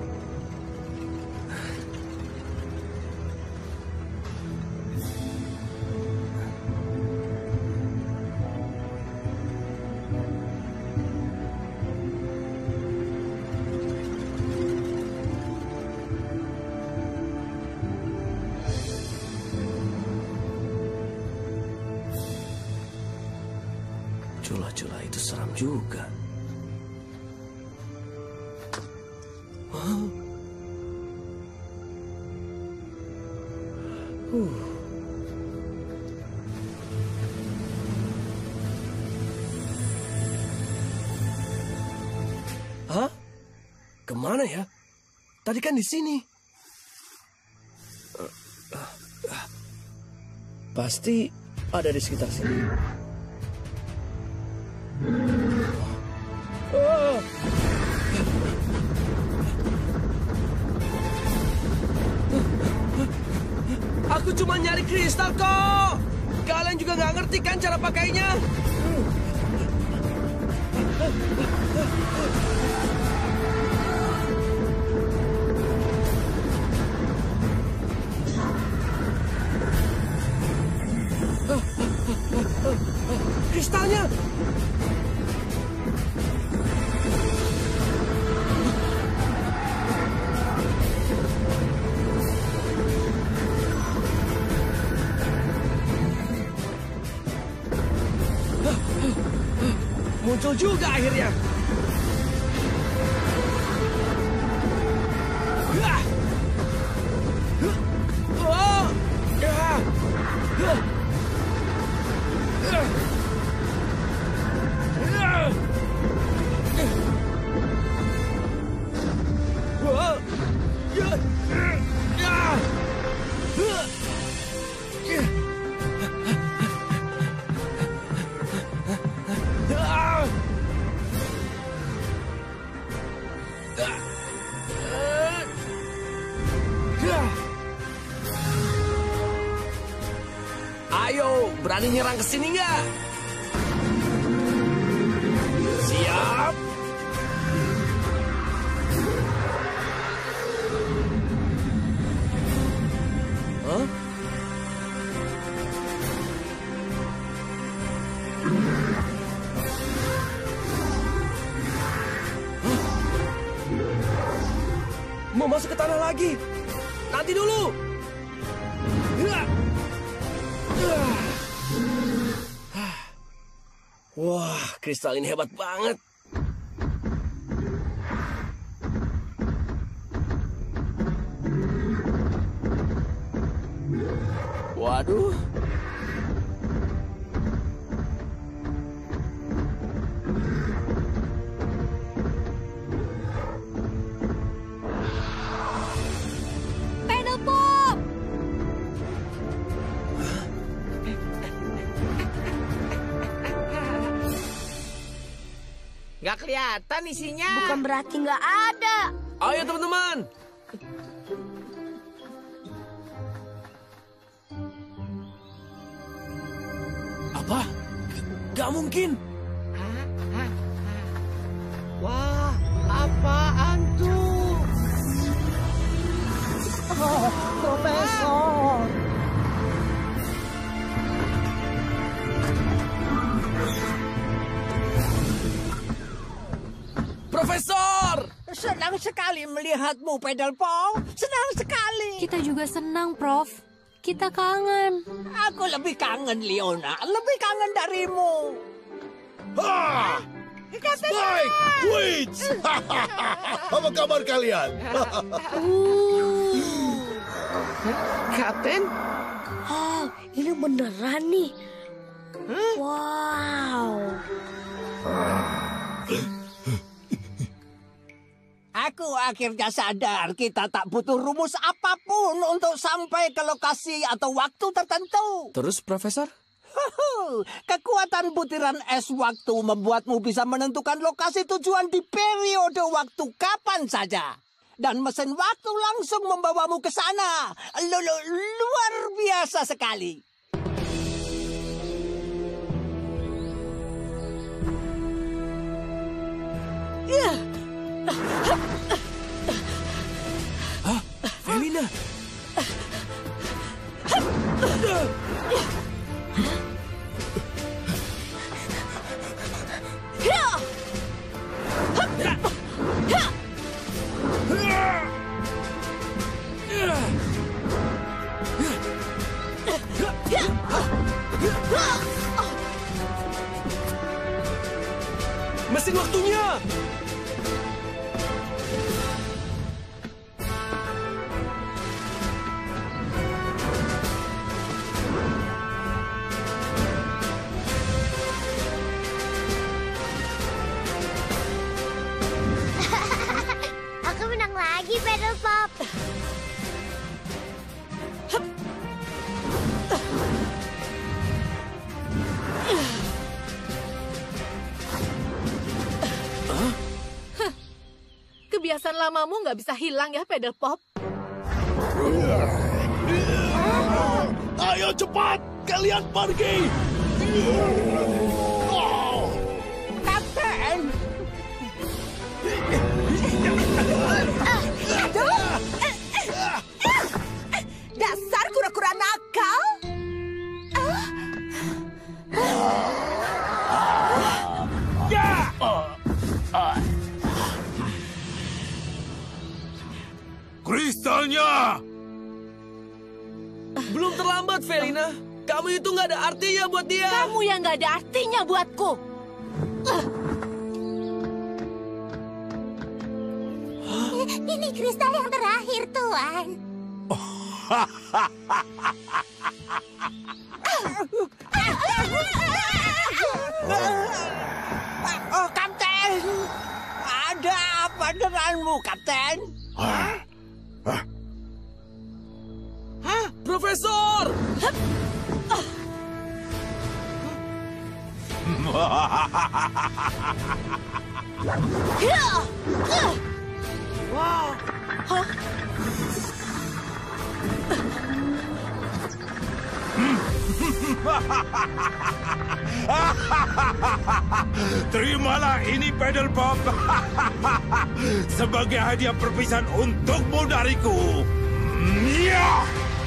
Speaker 7: Cula-cula itu seram juga. Hah? Kemana ya? Tadi kan di sini. Pasti ada di sekitar sini. Aku cuma nyari kristal kok. Kalian juga nggak ngerti kan cara pakainya? Kristalnya! Muncul juga akhirnya. Oh! Ayo, berani nyerang ke sini nggak? Siap. Hah? Mau masuk ke tanah lagi? Nanti dulu. Wah, kristal ini hebat banget. Waduh.
Speaker 9: Pedal Pop!
Speaker 11: Nggak kelihatan isinya.
Speaker 4: Bukan berarti nggak ada.
Speaker 7: Ayo teman-teman. Apa? Gak mungkin.
Speaker 11: Wah, apaan tuh?
Speaker 8: Oh, Profesor.
Speaker 7: Profesor!
Speaker 8: Senang sekali melihatmu, Pedal Pop. Senang sekali.
Speaker 6: Kita juga senang, Prof. Kita kangen.
Speaker 8: Aku lebih kangen, Leona. Lebih kangen darimu.
Speaker 17: Ha! Spike! Twitch! Apa kabar kalian?
Speaker 11: Kapten?
Speaker 4: Oh, ini beneran nih. Wow.
Speaker 8: Aku akhirnya sadar kita tak butuh rumus apapun untuk sampai ke lokasi atau waktu tertentu.
Speaker 7: Terus, Profesor?
Speaker 8: Kekuatan butiran es waktu membuatmu bisa menentukan lokasi tujuan di periode waktu kapan saja. Dan mesin waktu langsung membawamu ke sana. Luar biasa sekali.
Speaker 7: Hah? Felina? Mesin waktunya!
Speaker 4: Aku menang lagi, Pedal Pop.
Speaker 5: Kebiasaan lamamu nggak bisa hilang ya, Pedal Pop.
Speaker 17: Ayo cepat, kalian pergi.
Speaker 8: Kapten!
Speaker 12: Dasar kura-kura nakal!
Speaker 14: Kristalnya!
Speaker 7: Belum terlambat, Felina. Kamu itu nggak ada artinya buat dia.
Speaker 16: Kamu yang nggak ada artinya buatku.
Speaker 4: Ini kristal yang terakhir, Tuan.
Speaker 8: Oh, Kapten! Ada apa denganmu, Kapten?
Speaker 11: Hah? Profesor!
Speaker 12: Wow. Hah?
Speaker 3: Terimalah ini Pedal Pop sebagai hadiah perpisahan untukmu dariku. Ya!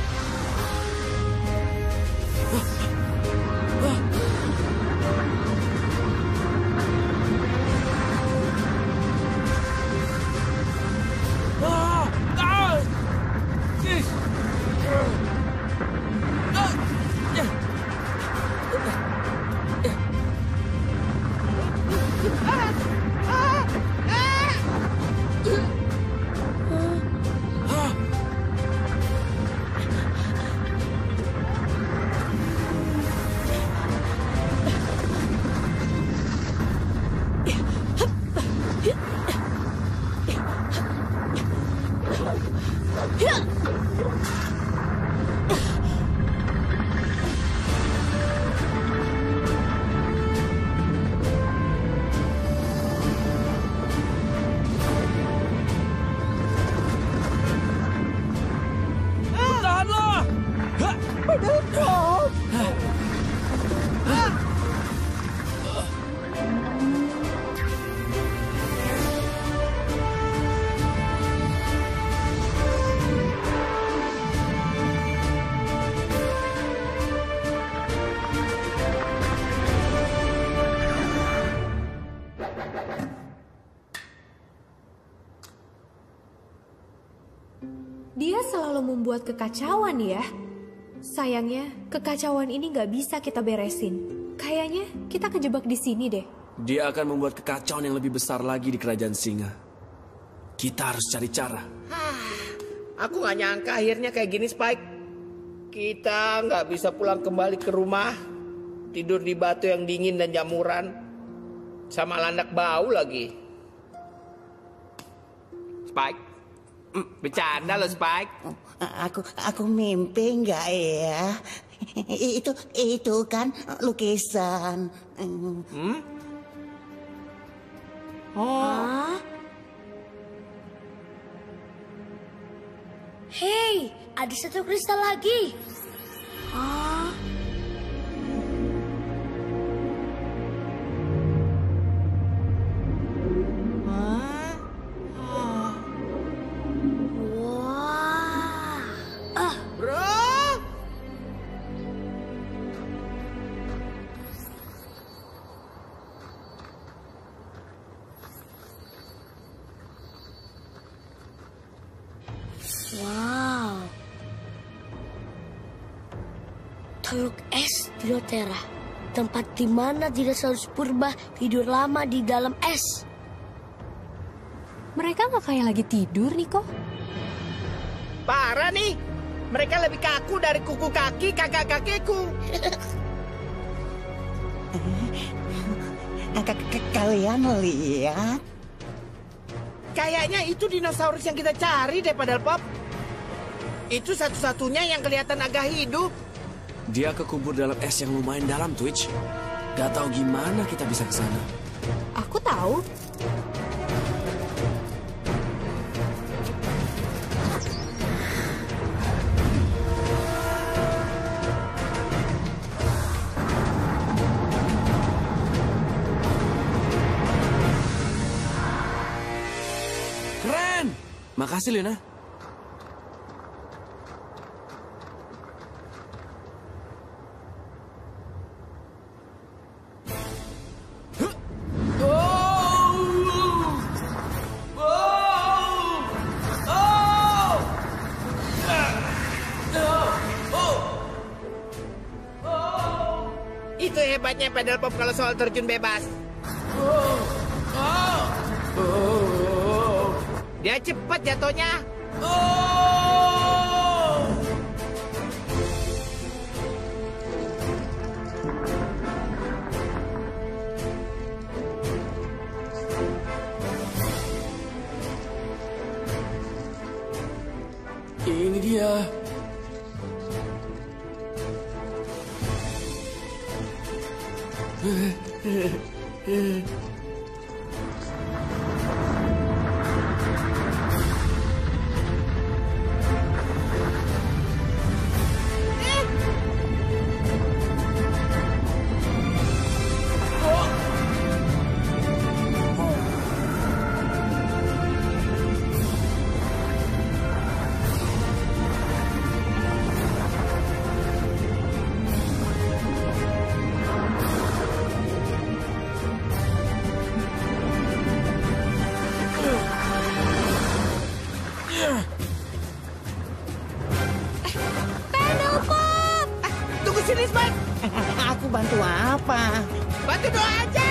Speaker 6: Dia selalu membuat kekacauan ya. Sayangnya, kekacauan ini nggak bisa kita beresin. Kayaknya kita kejebak di sini deh.
Speaker 7: Dia akan membuat kekacauan yang lebih besar lagi di kerajaan singa. Kita harus cari cara.
Speaker 11: Aku nggak nyangka akhirnya kayak gini, Spike. Kita nggak bisa pulang kembali ke rumah, tidur di batu yang dingin dan jamuran, sama landak bau lagi. Spike, bercanda loh, Spike.
Speaker 10: Aku mimpi nggak ya? Itu kan lukisan.
Speaker 4: Oh. Hei, ada satu kristal lagi. Hah? Wow. Teluk es Dinotera, tempat di mana dinosaurus purba tidur lama di dalam es.
Speaker 6: Mereka nggak kayak lagi tidur nih kok.
Speaker 11: Parah nih, mereka lebih kaku dari kuku kaki kakak-kakekku.
Speaker 10: Kalian lihat?
Speaker 11: Kayaknya itu dinosaurus yang kita cari deh, Pedal Pop. Itu satu-satunya yang kelihatan agak hidup.
Speaker 7: Dia kekubur dalam es yang lumayan dalam, Twitch. Gak tahu gimana kita bisa ke sana.
Speaker 6: Aku tahu.
Speaker 7: Keren! Makasih, Luna.
Speaker 11: Itu hebatnya Pedal Pop kalau soal terjun bebas. Dia cepat jatuhnya.
Speaker 7: Ini dia.
Speaker 8: Tunggu sini, Spike. Aku bantu apa? Bantu doa aja.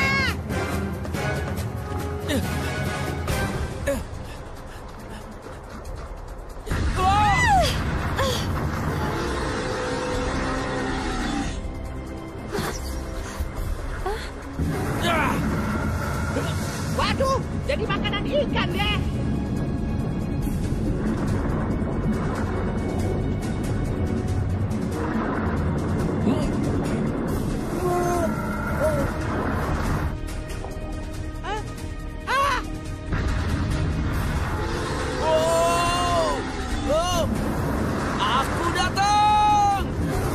Speaker 8: Waduh, jadi makanan ikan deh.
Speaker 7: Aku datang!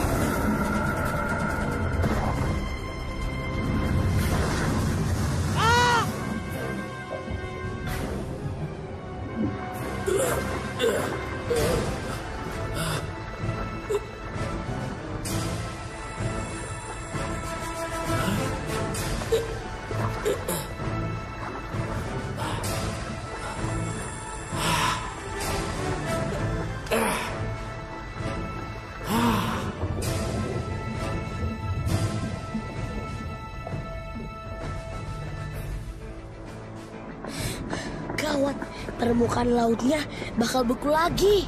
Speaker 4: Gawat, permukaan lautnya bakal beku lagi.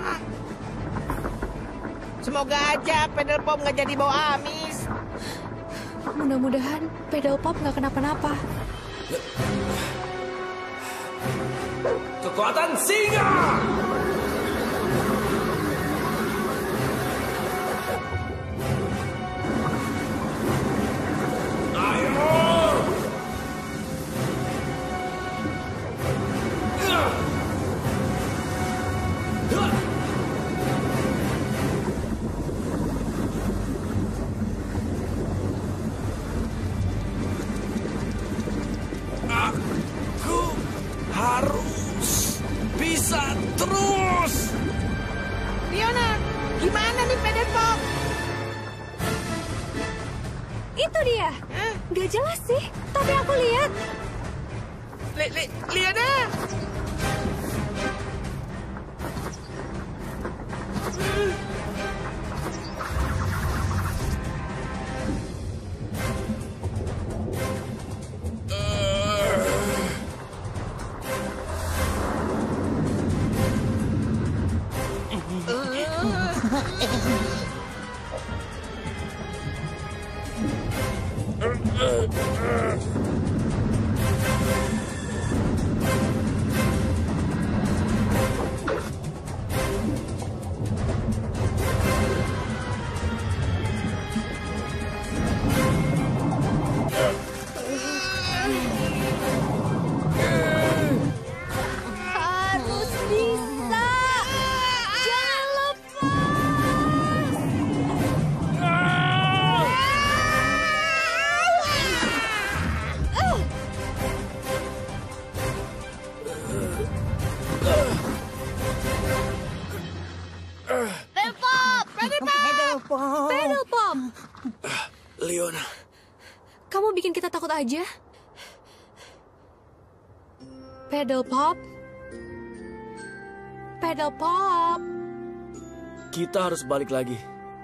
Speaker 11: Semoga aja pedal pop nggak jadi bau amis.
Speaker 6: Mudah-mudahan pedal pop nggak kenapa-napa.
Speaker 7: Kekuatan singa! Aku harus bisa terus.
Speaker 8: Leona, gimana nih pedal pop?
Speaker 6: Itu dia. Gak jelas sih, tapi aku lihat.
Speaker 11: Leona.
Speaker 12: Harus bisa. Jangan lupa.
Speaker 6: Pedal pop.
Speaker 7: Leona,
Speaker 6: Kamu bikin kita takut aja. Pedal pop. Pedal pop.
Speaker 7: kita harus balik lagi.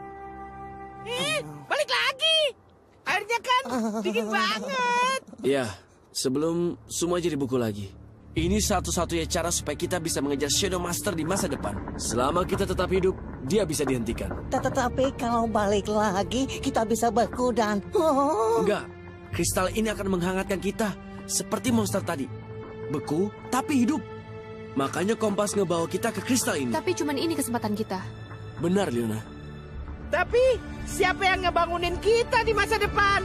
Speaker 11: Balik lagi. Airnya kan dingin banget.
Speaker 7: Ya, sebelum semua jadi buku lagi. Ini satu-satunya cara supaya kita bisa mengejar Shadow Master di masa depan. Selama kita tetap hidup, dia bisa dihentikan.
Speaker 8: Tetapi kalau balik lagi, kita bisa beku dan...
Speaker 7: Enggak, kristal ini akan menghangatkan kita. Seperti monster tadi. Beku, tapi hidup. Makanya kompas ngebawa kita ke kristal ini.
Speaker 6: Tapi cuman ini kesempatan kita.
Speaker 7: Benar, Leona.
Speaker 11: Tapi siapa yang ngebangunin kita di masa depan?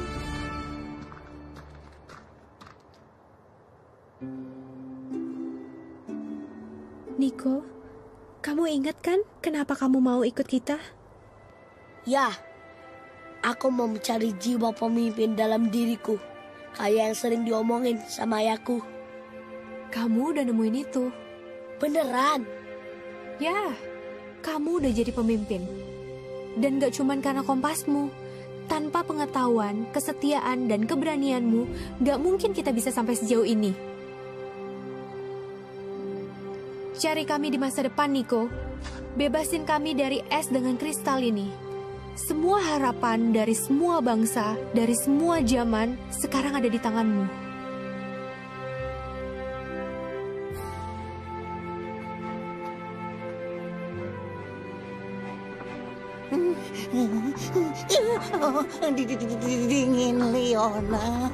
Speaker 6: Nico, kamu ingat kan kenapa kamu mau ikut kita?
Speaker 4: Ya, aku mau mencari jiwa pemimpin dalam diriku. Kayak yang sering diomongin sama ayahku.
Speaker 6: Kamu udah nemuin itu?
Speaker 4: Beneran?
Speaker 6: Ya, kamu udah jadi pemimpin. Dan gak cuman karena kompasmu. Tanpa pengetahuan, kesetiaan, dan keberanianmu, gak mungkin kita bisa sampai sejauh ini. Cari kami di masa depan, Nico. Bebasin kami dari es dengan kristal ini. Semua harapan dari semua bangsa, dari semua zaman, sekarang ada di tanganmu.
Speaker 10: Dingin, Leona.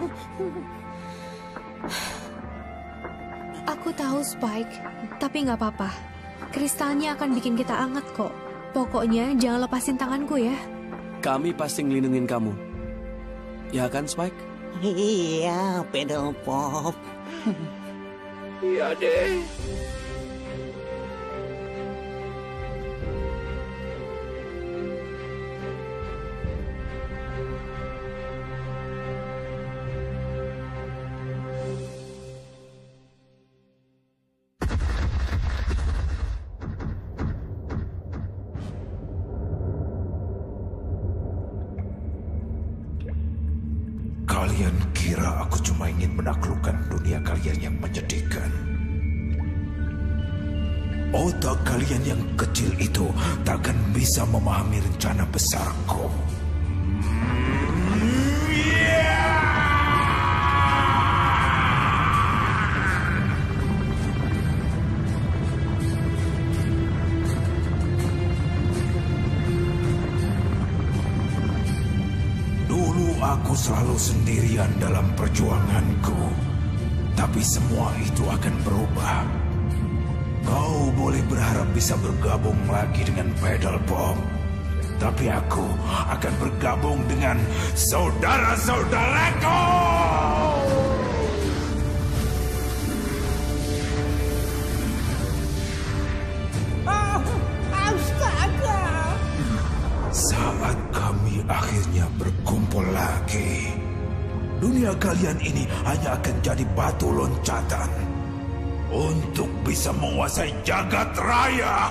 Speaker 6: Aku tahu, Spike, tapi nggak apa-apa. Kristalnya akan bikin kita anget kok. Pokoknya jangan lepasin tanganku ya.
Speaker 7: Kami pasti ngelindungin kamu. Ya kan, Spike?
Speaker 10: Iya, Pedal Pop.
Speaker 11: Iya deh.
Speaker 3: Kalian kira aku cuma ingin menaklukkan dunia kalian yang menyedihkan? Otak kalian yang kecil itu takkan bisa memahami rencana besarku. Aku selalu sendirian dalam perjuanganku. Tapi semua itu akan berubah. Kau boleh berharap bisa bergabung lagi dengan Pedal Pop. Tapi aku akan bergabung dengan saudara-saudaraku!
Speaker 8: Astaga!
Speaker 3: Saat kami akhirnya berkumpul lagi, dunia kalian ini hanya akan jadi batu loncatan untuk bisa menguasai jagat raya.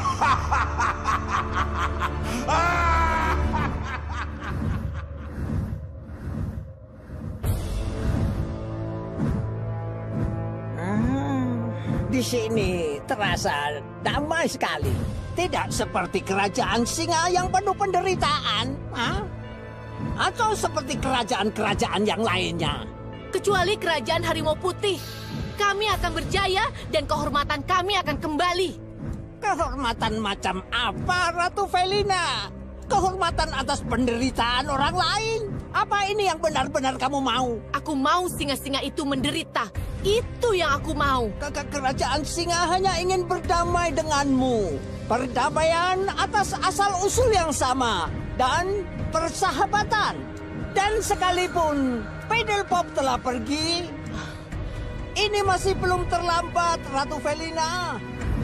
Speaker 8: Di sini terasa damai sekali. Tidak seperti kerajaan singa yang penuh penderitaan. Atau seperti kerajaan-kerajaan yang lainnya.
Speaker 5: Kecuali kerajaan harimau putih. Kami akan berjaya dan kehormatan kami akan kembali.
Speaker 8: Kehormatan macam apa, Ratu Felina? Kehormatan atas penderitaan orang lain? Apa ini yang benar-benar kamu mau?
Speaker 5: Aku mau singa-singa itu menderita. Itu yang aku mau.
Speaker 8: Kerajaan singa hanya ingin berdamai denganmu. Perdamaian atas asal-usul yang sama. Dan persahabatan. Dan sekalipun Pedal Pop telah pergi, ini masih belum terlambat, Ratu Felina.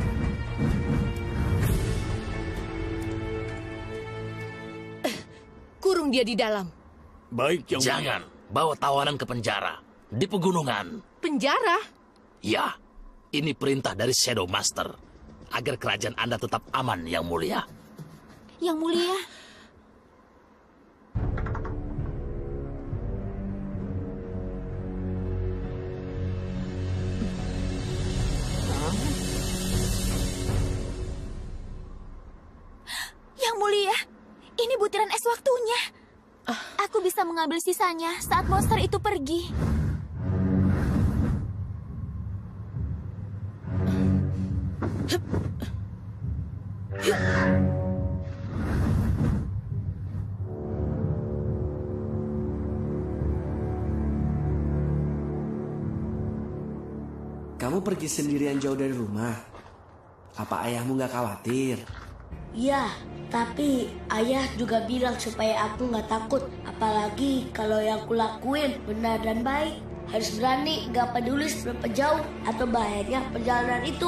Speaker 5: Kurung dia di dalam.
Speaker 1: Baik, yang jangan bawa tawanan ke penjara di pegunungan.
Speaker 5: Penjara?
Speaker 1: Ya, ini perintah dari Shadow Master agar kerajaan Anda tetap aman, Yang Mulia.
Speaker 9: Yang Mulia. Yang Mulia, ini butiran es waktunya. Aku bisa mengambil sisanya saat monster itu pergi.
Speaker 7: Kamu Kamu pergi sendirian jauh dari rumah. Apa ayahmu nggak khawatir?
Speaker 4: Iya, tapi ayah juga bilang supaya aku nggak takut. Apalagi kalau yang aku lakuin benar dan baik. Harus berani, nggak peduli seberapa jauh atau bahayanya perjalanan itu.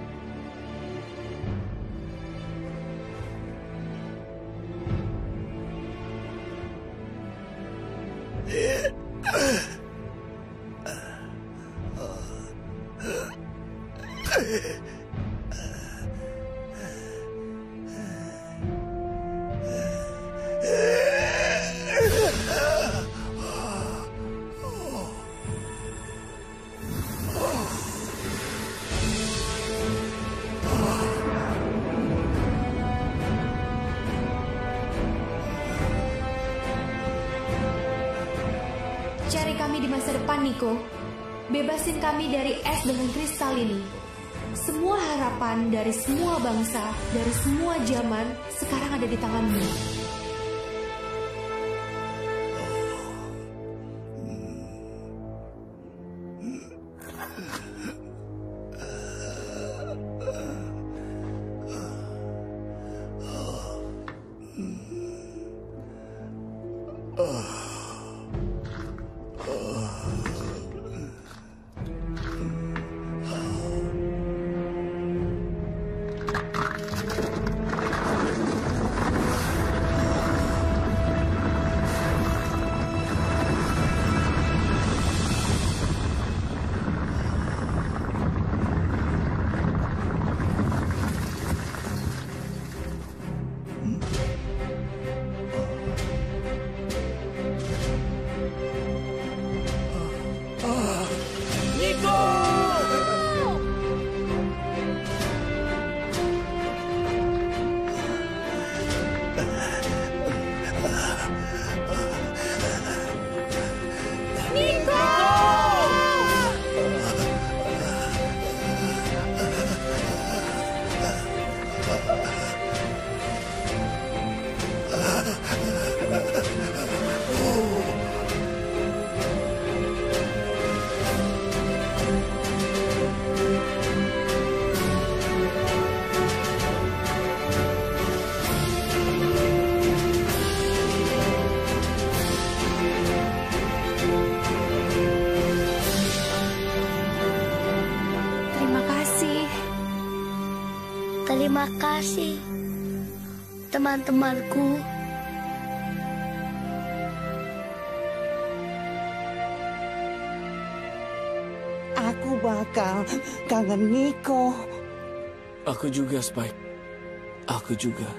Speaker 6: Cari kami di masa depan, Nico. Bebasin kami dari es dengan kristal ini. Semua harapan dari semua bangsa, dari semua zaman, sekarang ada di tanganmu. Terima kasih, teman-temanku.
Speaker 8: Aku bakal kangen Nico.
Speaker 7: Aku juga, Spike. Aku juga.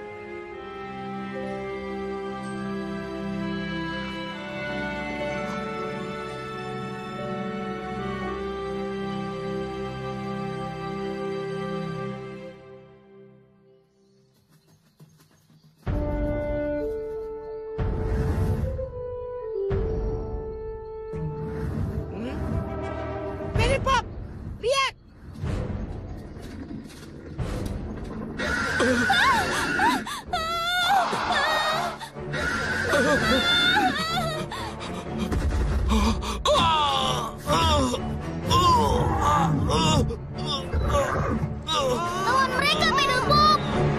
Speaker 11: Mary Pop, lihat!
Speaker 4: Lawan mereka, Pedelpop!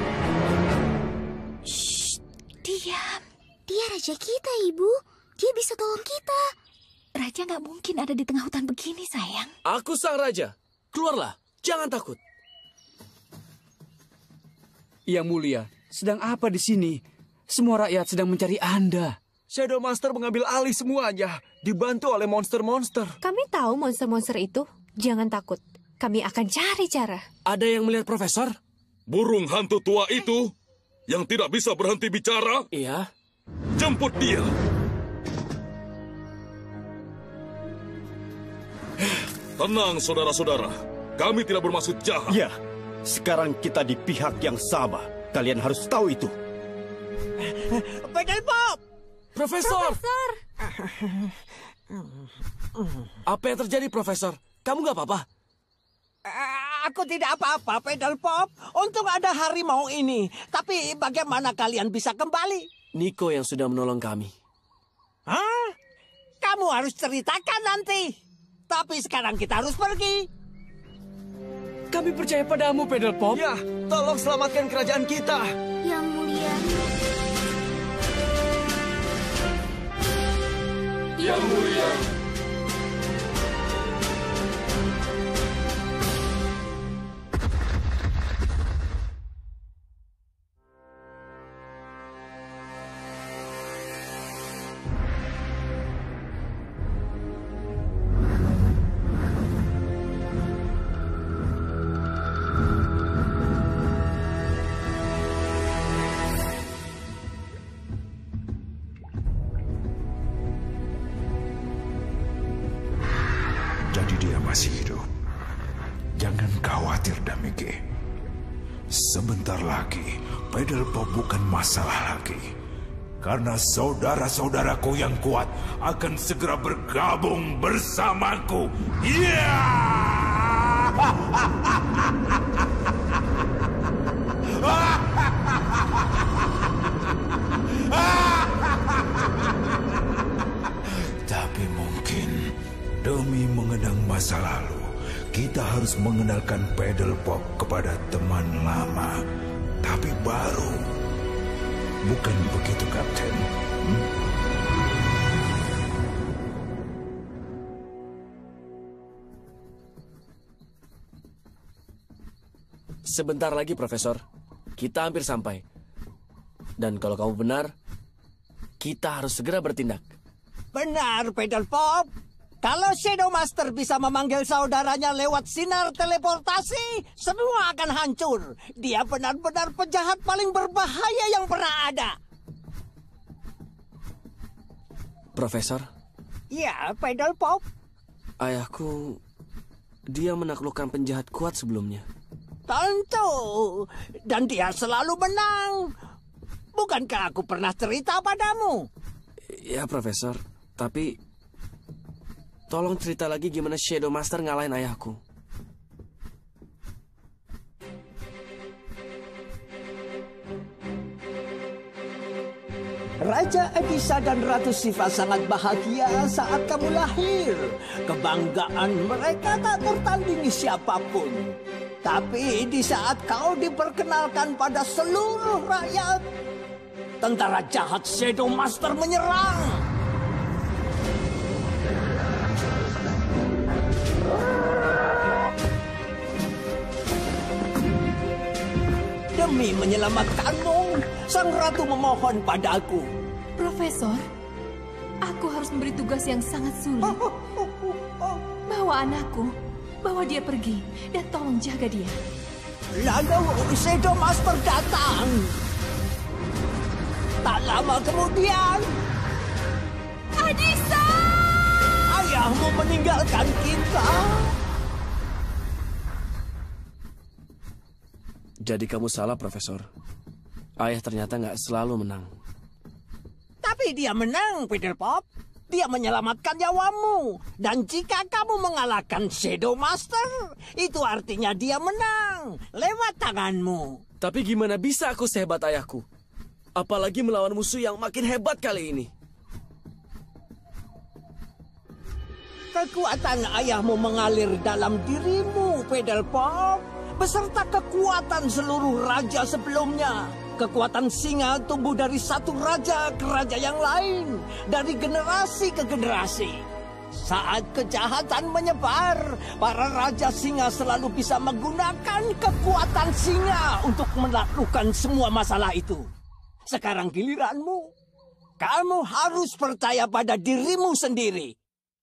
Speaker 9: Shh, diam. Dia raja kita, Ibu. Dia bisa tolong kita. Raja nggak mungkin ada di tengah hutan begini, sayang.
Speaker 7: Aku sang raja. Keluarlah, jangan takut.
Speaker 18: Yang mulia, sedang apa di sini? Semua rakyat sedang mencari Anda. Shadow Master mengambil alih semuanya, dibantu oleh monster-monster.
Speaker 6: Kami tahu monster-monster itu. Jangan takut. Kami akan cari cara.
Speaker 7: Ada yang melihat Profesor?
Speaker 14: Burung hantu tua itu yang tidak bisa berhenti bicara?
Speaker 7: Iya.
Speaker 14: Jemput dia. Tenang, saudara-saudara. Kami tidak bermaksud jahat.
Speaker 17: Ya, sekarang kita di pihak yang sama. Kalian harus tahu itu.
Speaker 8: Pedelpop!
Speaker 7: Profesor! Apa yang terjadi, Profesor? Kamu nggak apa-apa?
Speaker 8: Aku tidak apa-apa, Pedelpop. Untung ada harimau ini. Tapi bagaimana kalian bisa kembali?
Speaker 7: Nico yang sudah menolong kami.
Speaker 8: Hah? Kamu harus ceritakan nanti. Tapi sekarang kita harus pergi.
Speaker 18: Kami percaya padamu, Pedal Pop.
Speaker 15: Ya, tolong selamatkan kerajaan kita.
Speaker 4: Yang mulia.
Speaker 12: Yang mulia.
Speaker 3: Jadi dia masih hidup. Jangan khawatir, Damike. Sebentar lagi, Pedal Pop bukan masalah lagi. Karena saudara-saudaraku yang kuat akan segera bergabung bersamaku. Tapi mungkin demi mengenang masa lalu, kita harus mengenalkan Pedal Pop kepada teman lama, tapi baru. Bukan begitu, Kapten?
Speaker 7: Sebentar lagi, Profesor. Kita hampir sampai. Dan kalau kamu benar, kita harus segera bertindak.
Speaker 8: Benar, Pedal Pop. Kalau Shadow Master bisa memanggil saudaranya lewat sinar teleportasi, semua akan hancur. Dia benar-benar penjahat paling berbahaya yang pernah ada.
Speaker 7: Profesor?
Speaker 8: Ya, Pedal Pop.
Speaker 7: Ayahku, dia menaklukkan penjahat kuat sebelumnya.
Speaker 8: Tentu. Dan dia selalu menang. Bukankah aku pernah cerita padamu?
Speaker 7: Ya, Profesor. Tapi tolong cerita lagi gimana Shadow Master ngalahin ayahku.
Speaker 8: Raja Edisa dan Ratu Siva sangat bahagia saat kamu lahir. Kebanggaan mereka tak tertandingi siapapun. Tapi di saat kau diperkenalkan pada seluruh rakyat, tentara jahat Shadow Master menyerang. Demi menyelamatkanmu, sang ratu memohon padaku.
Speaker 6: Profesor, aku harus memberi tugas yang sangat sulit. Bawa anakku, bawa dia pergi, dan tolong jaga dia.
Speaker 8: Lalu Shadow Master datang. Tak lama kemudian,
Speaker 12: Edisa!
Speaker 8: Ayahmu meninggalkan kita.
Speaker 7: Jadi kamu salah, Profesor. Ayah ternyata nggak selalu menang.
Speaker 8: Tapi dia menang, Pedal Pop. Dia menyelamatkan nyawamu. Dan jika kamu mengalahkan Shadow Master, itu artinya dia menang lewat tanganmu.
Speaker 7: Tapi gimana bisa aku sehebat ayahku? Apalagi melawan musuh yang makin hebat kali ini.
Speaker 8: Kekuatan ayahmu mengalir dalam dirimu, Pedal Pop. Beserta kekuatan seluruh raja sebelumnya. Kekuatan singa tumbuh dari satu raja ke raja yang lain. Dari generasi ke generasi. Saat kejahatan menyebar, para raja singa selalu bisa menggunakan kekuatan singa untuk menaklukkan semua masalah itu. Sekarang giliranmu. Kamu harus percaya pada dirimu sendiri.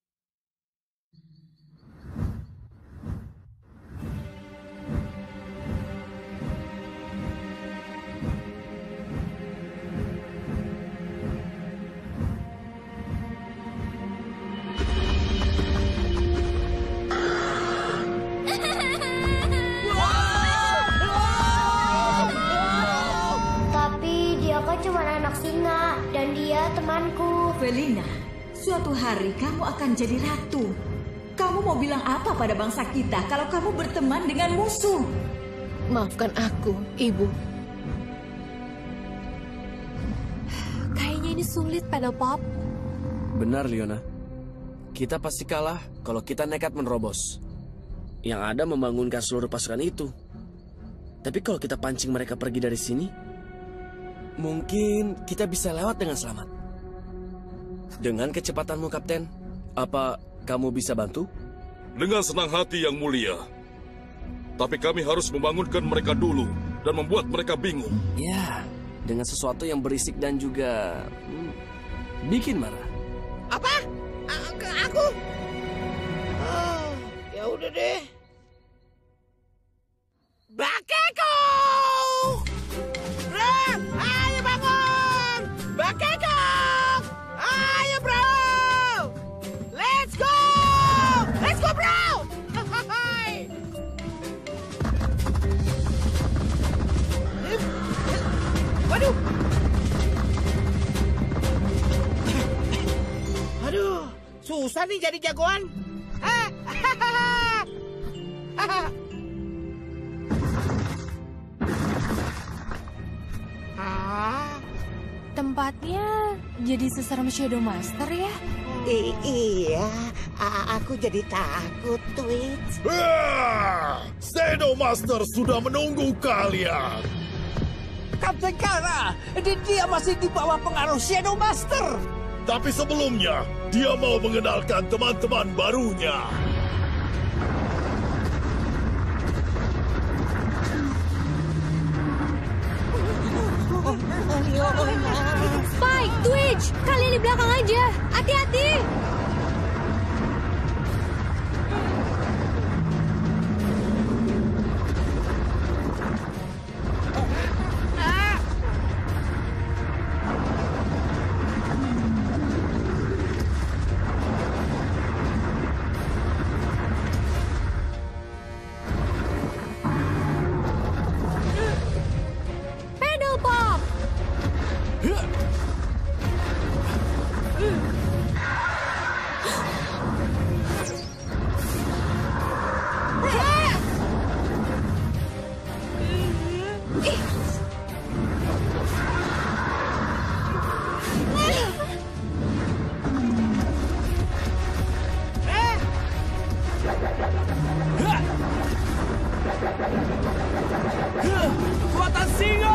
Speaker 4: Cuma anak singa dan dia temanku.
Speaker 16: Felina, suatu hari kamu akan jadi ratu. Kamu mau bilang apa pada bangsa kita kalau kamu berteman dengan musuh?
Speaker 5: Maafkan aku, Ibu.
Speaker 6: Kayaknya ini sulit, Pedal Pop.
Speaker 7: Benar, Leona. Kita pasti kalah kalau kita nekat menerobos. Yang ada membangunkan seluruh pasukan itu. Tapi kalau kita pancing mereka pergi dari sini, mungkin kita bisa lewat dengan selamat. Dengan kecepatanmu, Kapten, apa kamu bisa bantu?
Speaker 14: Dengan senang hati, Yang Mulia. Tapi kami harus membangunkan mereka dulu dan membuat mereka bingung.
Speaker 7: Ya, dengan sesuatu yang berisik dan juga bikin marah.
Speaker 11: Apa? Aku? Oh, ya udah deh. Bakeko! Bro, ayo bangun! Bakeko! Ayo bro! Let's go! Let's go bro! Waduh! Aduh, susah nih jadi jagoan.
Speaker 6: Tempatnya jadi seserem Shadow Master ya?
Speaker 10: Iya, aku jadi takut, Twitch.
Speaker 19: Shadow Master sudah menunggu kalian.
Speaker 8: Kapten Kara, dia masih di bawah pengaruh Shadow Master.
Speaker 19: Tapi sebelumnya, dia mau mengenalkan teman-teman barunya.
Speaker 6: Spike, Twitch, kalian di belakang aja. Hati-hati. Pedal pop.
Speaker 18: Kekuatan singa!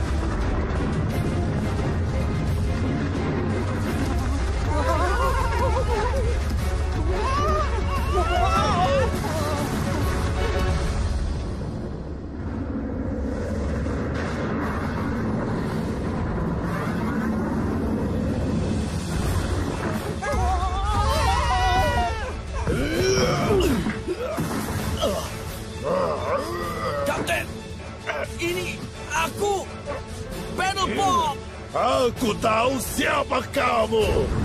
Speaker 18: Kapten, ini aku, Pedal Pop.
Speaker 19: Aku tahu siapa kamu.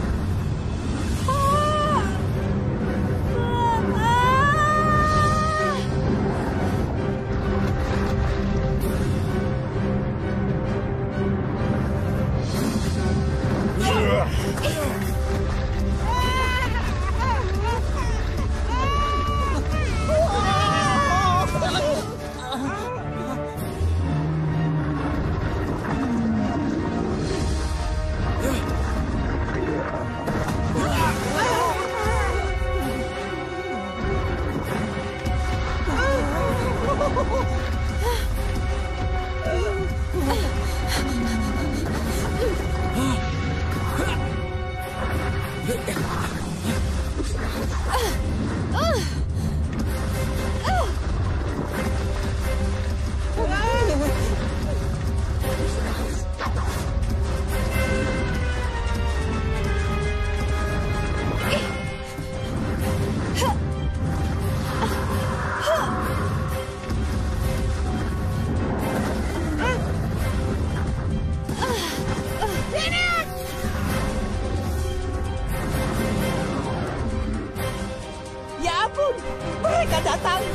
Speaker 8: Ya ampun, mereka datang.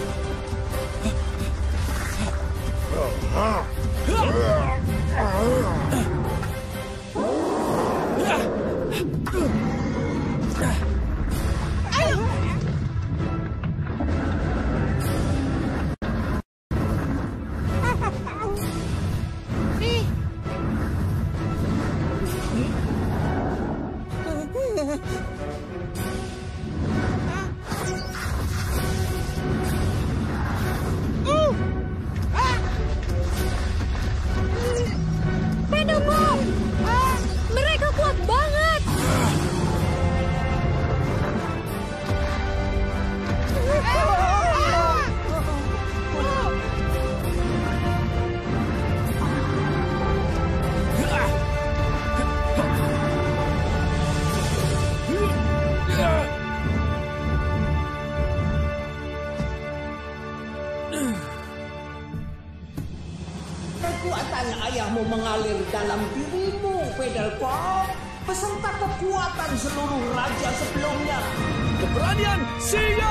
Speaker 8: ayahmu mengalir dalam dirimu, Fidelpop, beserta kekuatan seluruh raja sebelumnya.
Speaker 13: Keberanian singa!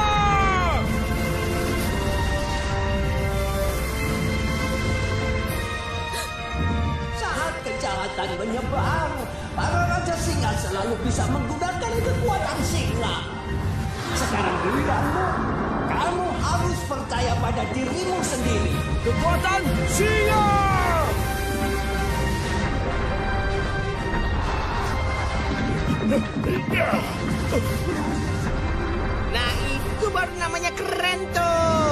Speaker 8: Saat kejahatan menyebar, para raja singa selalu bisa menggunakan kekuatan singa. Sekarang giliranmu, kamu harus percaya pada dirimu sendiri.
Speaker 13: Kekuatan singa!
Speaker 11: Nah, itu baru namanya keren tuh.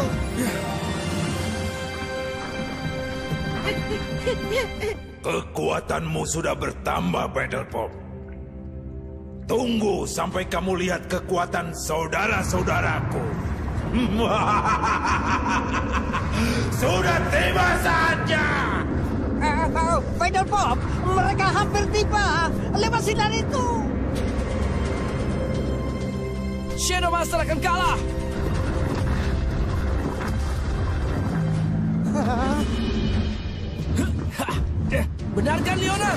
Speaker 3: Kekuatanmu sudah bertambah, Fidelpop. Tunggu sampai kamu lihat kekuatan saudara-saudaraku. Sudah tiba saatnya.
Speaker 8: Fidelpop, mereka hampir tiba. Lewat sinar itu.
Speaker 7: Shadow Master akan kalah. Benar kan, Leona?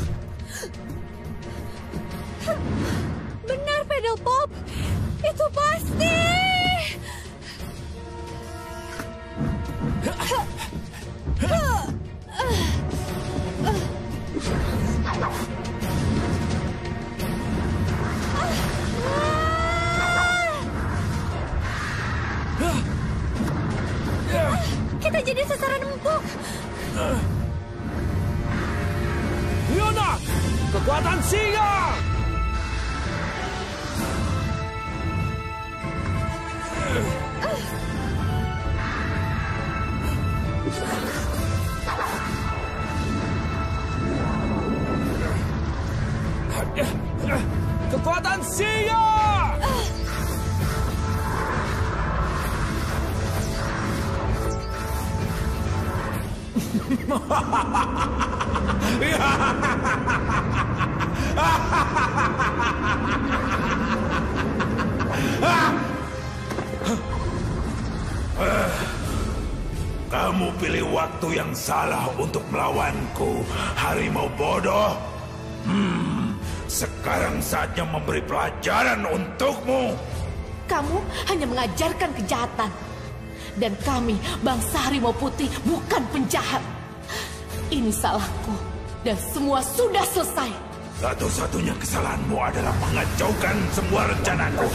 Speaker 12: Benar, Fidelpop. Itu pasti. Kita jadi sasaran empuk.
Speaker 13: Leona, kekuatan singa! Kekuatan singa!
Speaker 3: Kamu pilih waktu yang salah untuk melawanku, harimau bodoh. Sekarang saatnya memberi pelajaran untukmu.
Speaker 5: Kamu hanya mengajarkan kejahatan. Dan kami, bangsa harimau putih, bukan penjahat. Ini salahku. Dan semua sudah selesai.
Speaker 3: Satu-satunya kesalahanmu adalah mengacaukan semua rencanaku.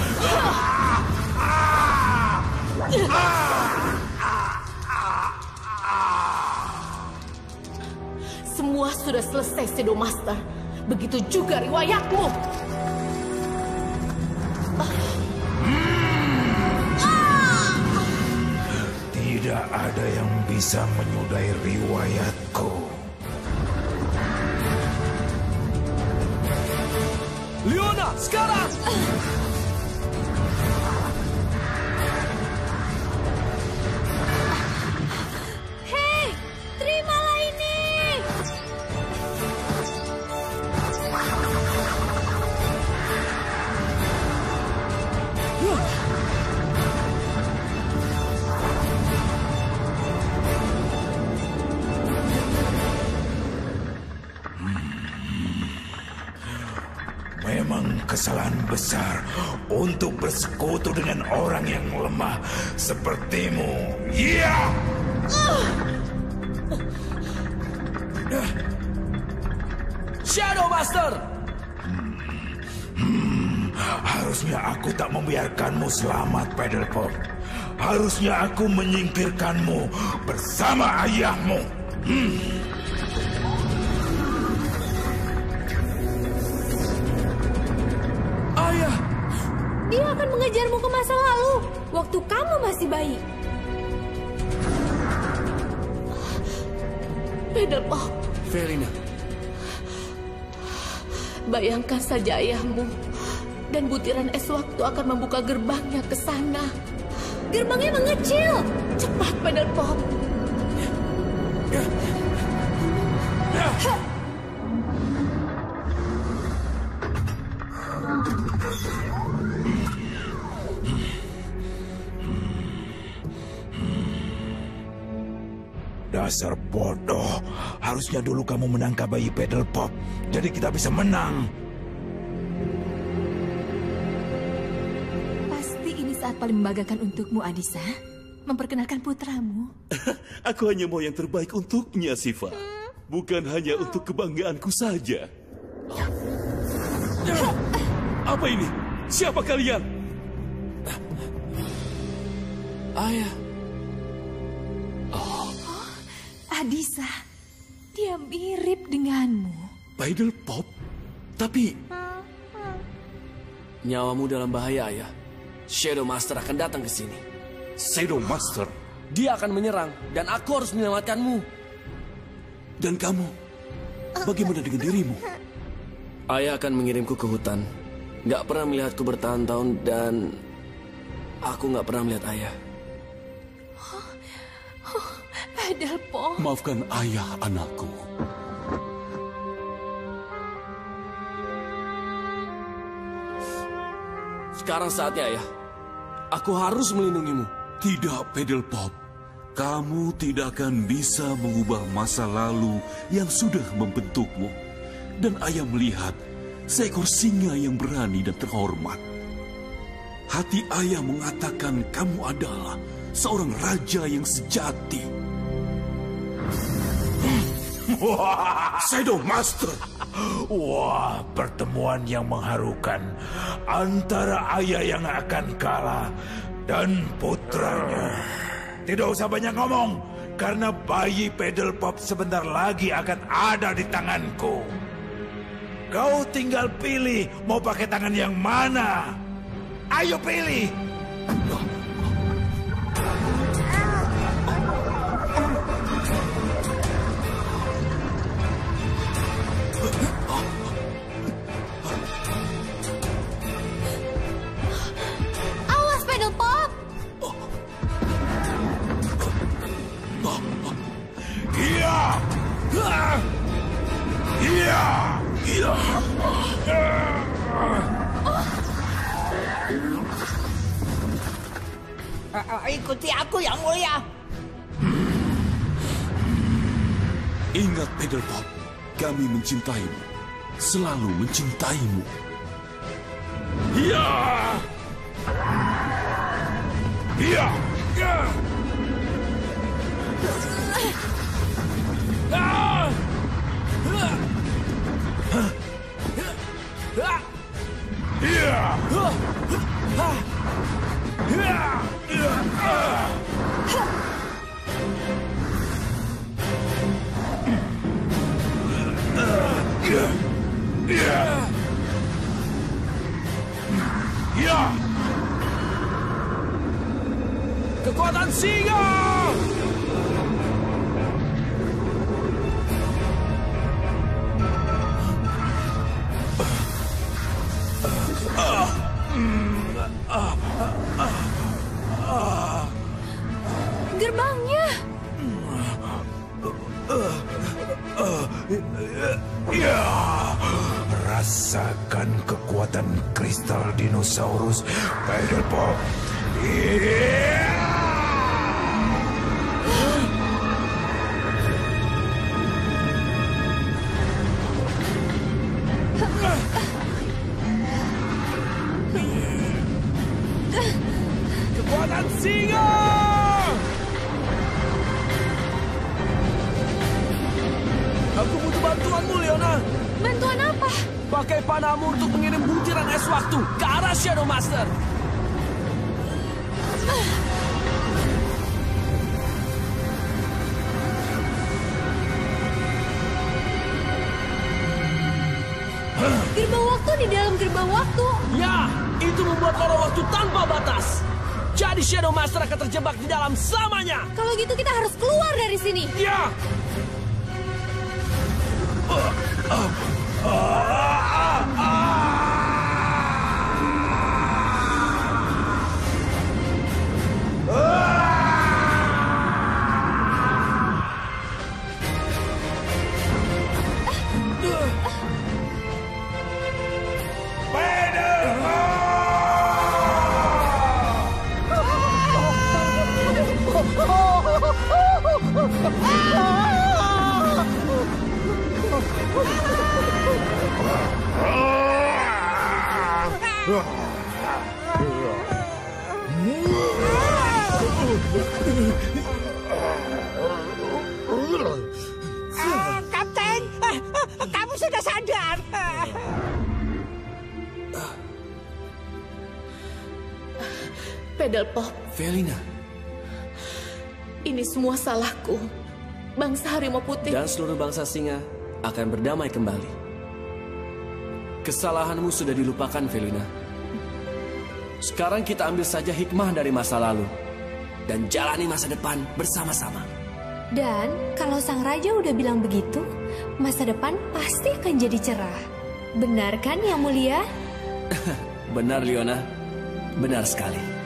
Speaker 5: Semua sudah selesai, Shadow Master. Begitu juga riwayatmu.
Speaker 3: Tidak ada yang bisa menyudahi riwayatku.
Speaker 13: Leona, sekarang!
Speaker 12: Hei, terimalah ini.
Speaker 3: Memang kesalahan besar untuk bersekutu dengan orang yang lemah sepertimu. Iya!
Speaker 7: Shadow Master!
Speaker 3: Harusnya aku tak membiarkanmu selamat, Fidelpop. Harusnya aku menyingkirkanmu bersama ayahmu.
Speaker 6: Ayah! Dia akan mengejarmu ke masa lalu, waktu kamu masih bayi.
Speaker 5: Fidelpop.
Speaker 7: Felina.
Speaker 5: Bayangkan saja ayahmu. Dan butiran es waktu akan membuka gerbangnya ke sana.
Speaker 6: Gerbangnya mengecil.
Speaker 5: Cepat, Fidelpop.
Speaker 3: Dasar bodoh, Harusnya dulu kamu menangkap bayi Pedal Pop, jadi kita bisa menang.
Speaker 16: Pasti ini saat paling membanggakan untukmu, Adisa. Memperkenalkan putramu.
Speaker 14: Aku hanya mau yang terbaik untuknya, Siva. Bukan hanya untuk kebanggaanku saja. Apa ini? Siapa kalian?
Speaker 7: Ayah.
Speaker 16: Adisa, dia mirip denganmu.
Speaker 14: Pedal Pop? Tapi...
Speaker 7: Nyawamu dalam bahaya, Ayah. Shadow Master akan datang ke sini.
Speaker 14: Shadow Master?
Speaker 7: Dia akan menyerang, dan aku harus menyelamatkanmu.
Speaker 14: Dan kamu? Bagaimana dengan dirimu?
Speaker 7: Ayah akan mengirimku ke hutan. Gak pernah melihatku bertahun-tahun, dan... aku gak pernah melihat Ayah.
Speaker 16: Pedal Pop.
Speaker 14: Maafkan ayah, anakku.
Speaker 7: Sekarang saatnya, Ayah. Aku harus melindungimu.
Speaker 14: Tidak, Pedal Pop. Kamu tidak akan bisa mengubah masa lalu yang sudah membentukmu. Dan ayah melihat seekor singa yang berani dan terhormat. Hati ayah mengatakan kamu adalah seorang raja yang sejati.
Speaker 3: Shadow Master. Wah, pertemuan yang mengharukan antara ayah yang akan kalah dan putranya. Tidak usah banyak ngomong, karena bayi Pedal Pop sebentar lagi akan ada di tanganku. Kau tinggal pilih mau pakai tangan yang mana. Ayo pilih.
Speaker 12: Awas, Pedal Pop!
Speaker 3: Iya! Iya! Iya!
Speaker 8: Ikuti aku, Yang Mulia.
Speaker 14: Ingat, Pedal Pop, kami mencintaimu, selalu mencintaimu.
Speaker 3: Iya! Iya! Iya!
Speaker 7: Kekuatan singa!
Speaker 12: Gerbangnya!
Speaker 3: Ya, rasakan kekuatan kristal dinosaurus Pedal Pop.
Speaker 7: Kekuatan singa! Aku butuh bantuanmu, Leona.
Speaker 12: Bantuan apa?
Speaker 7: Pakai panahmu untuk mengirim butiran es waktu ke arah Shadow Master.
Speaker 12: Gerbang waktu di dalam gerbang waktu.
Speaker 7: Ya, itu membuat lorong waktu tanpa batas. Jadi Shadow Master akan terjebak di dalam selamanya.
Speaker 12: Kalau gitu kita harus keluar dari sini.
Speaker 7: Ya.
Speaker 8: Kapten, kamu sudah sadar?
Speaker 5: Pedal Pop,
Speaker 7: Felina.
Speaker 5: ini semua salahku. Bangsa Harimau Putih
Speaker 7: Dan seluruh bangsa singa akan berdamai kembali. Kesalahanmu sudah dilupakan, Felina. Sekarang kita ambil saja hikmah dari masa lalu dan jalani masa depan bersama-sama.
Speaker 6: Dan kalau sang raja udah bilang begitu, masa depan pasti akan jadi cerah. Benar kan, Yang Mulia?
Speaker 7: Benar, Leona. Benar sekali.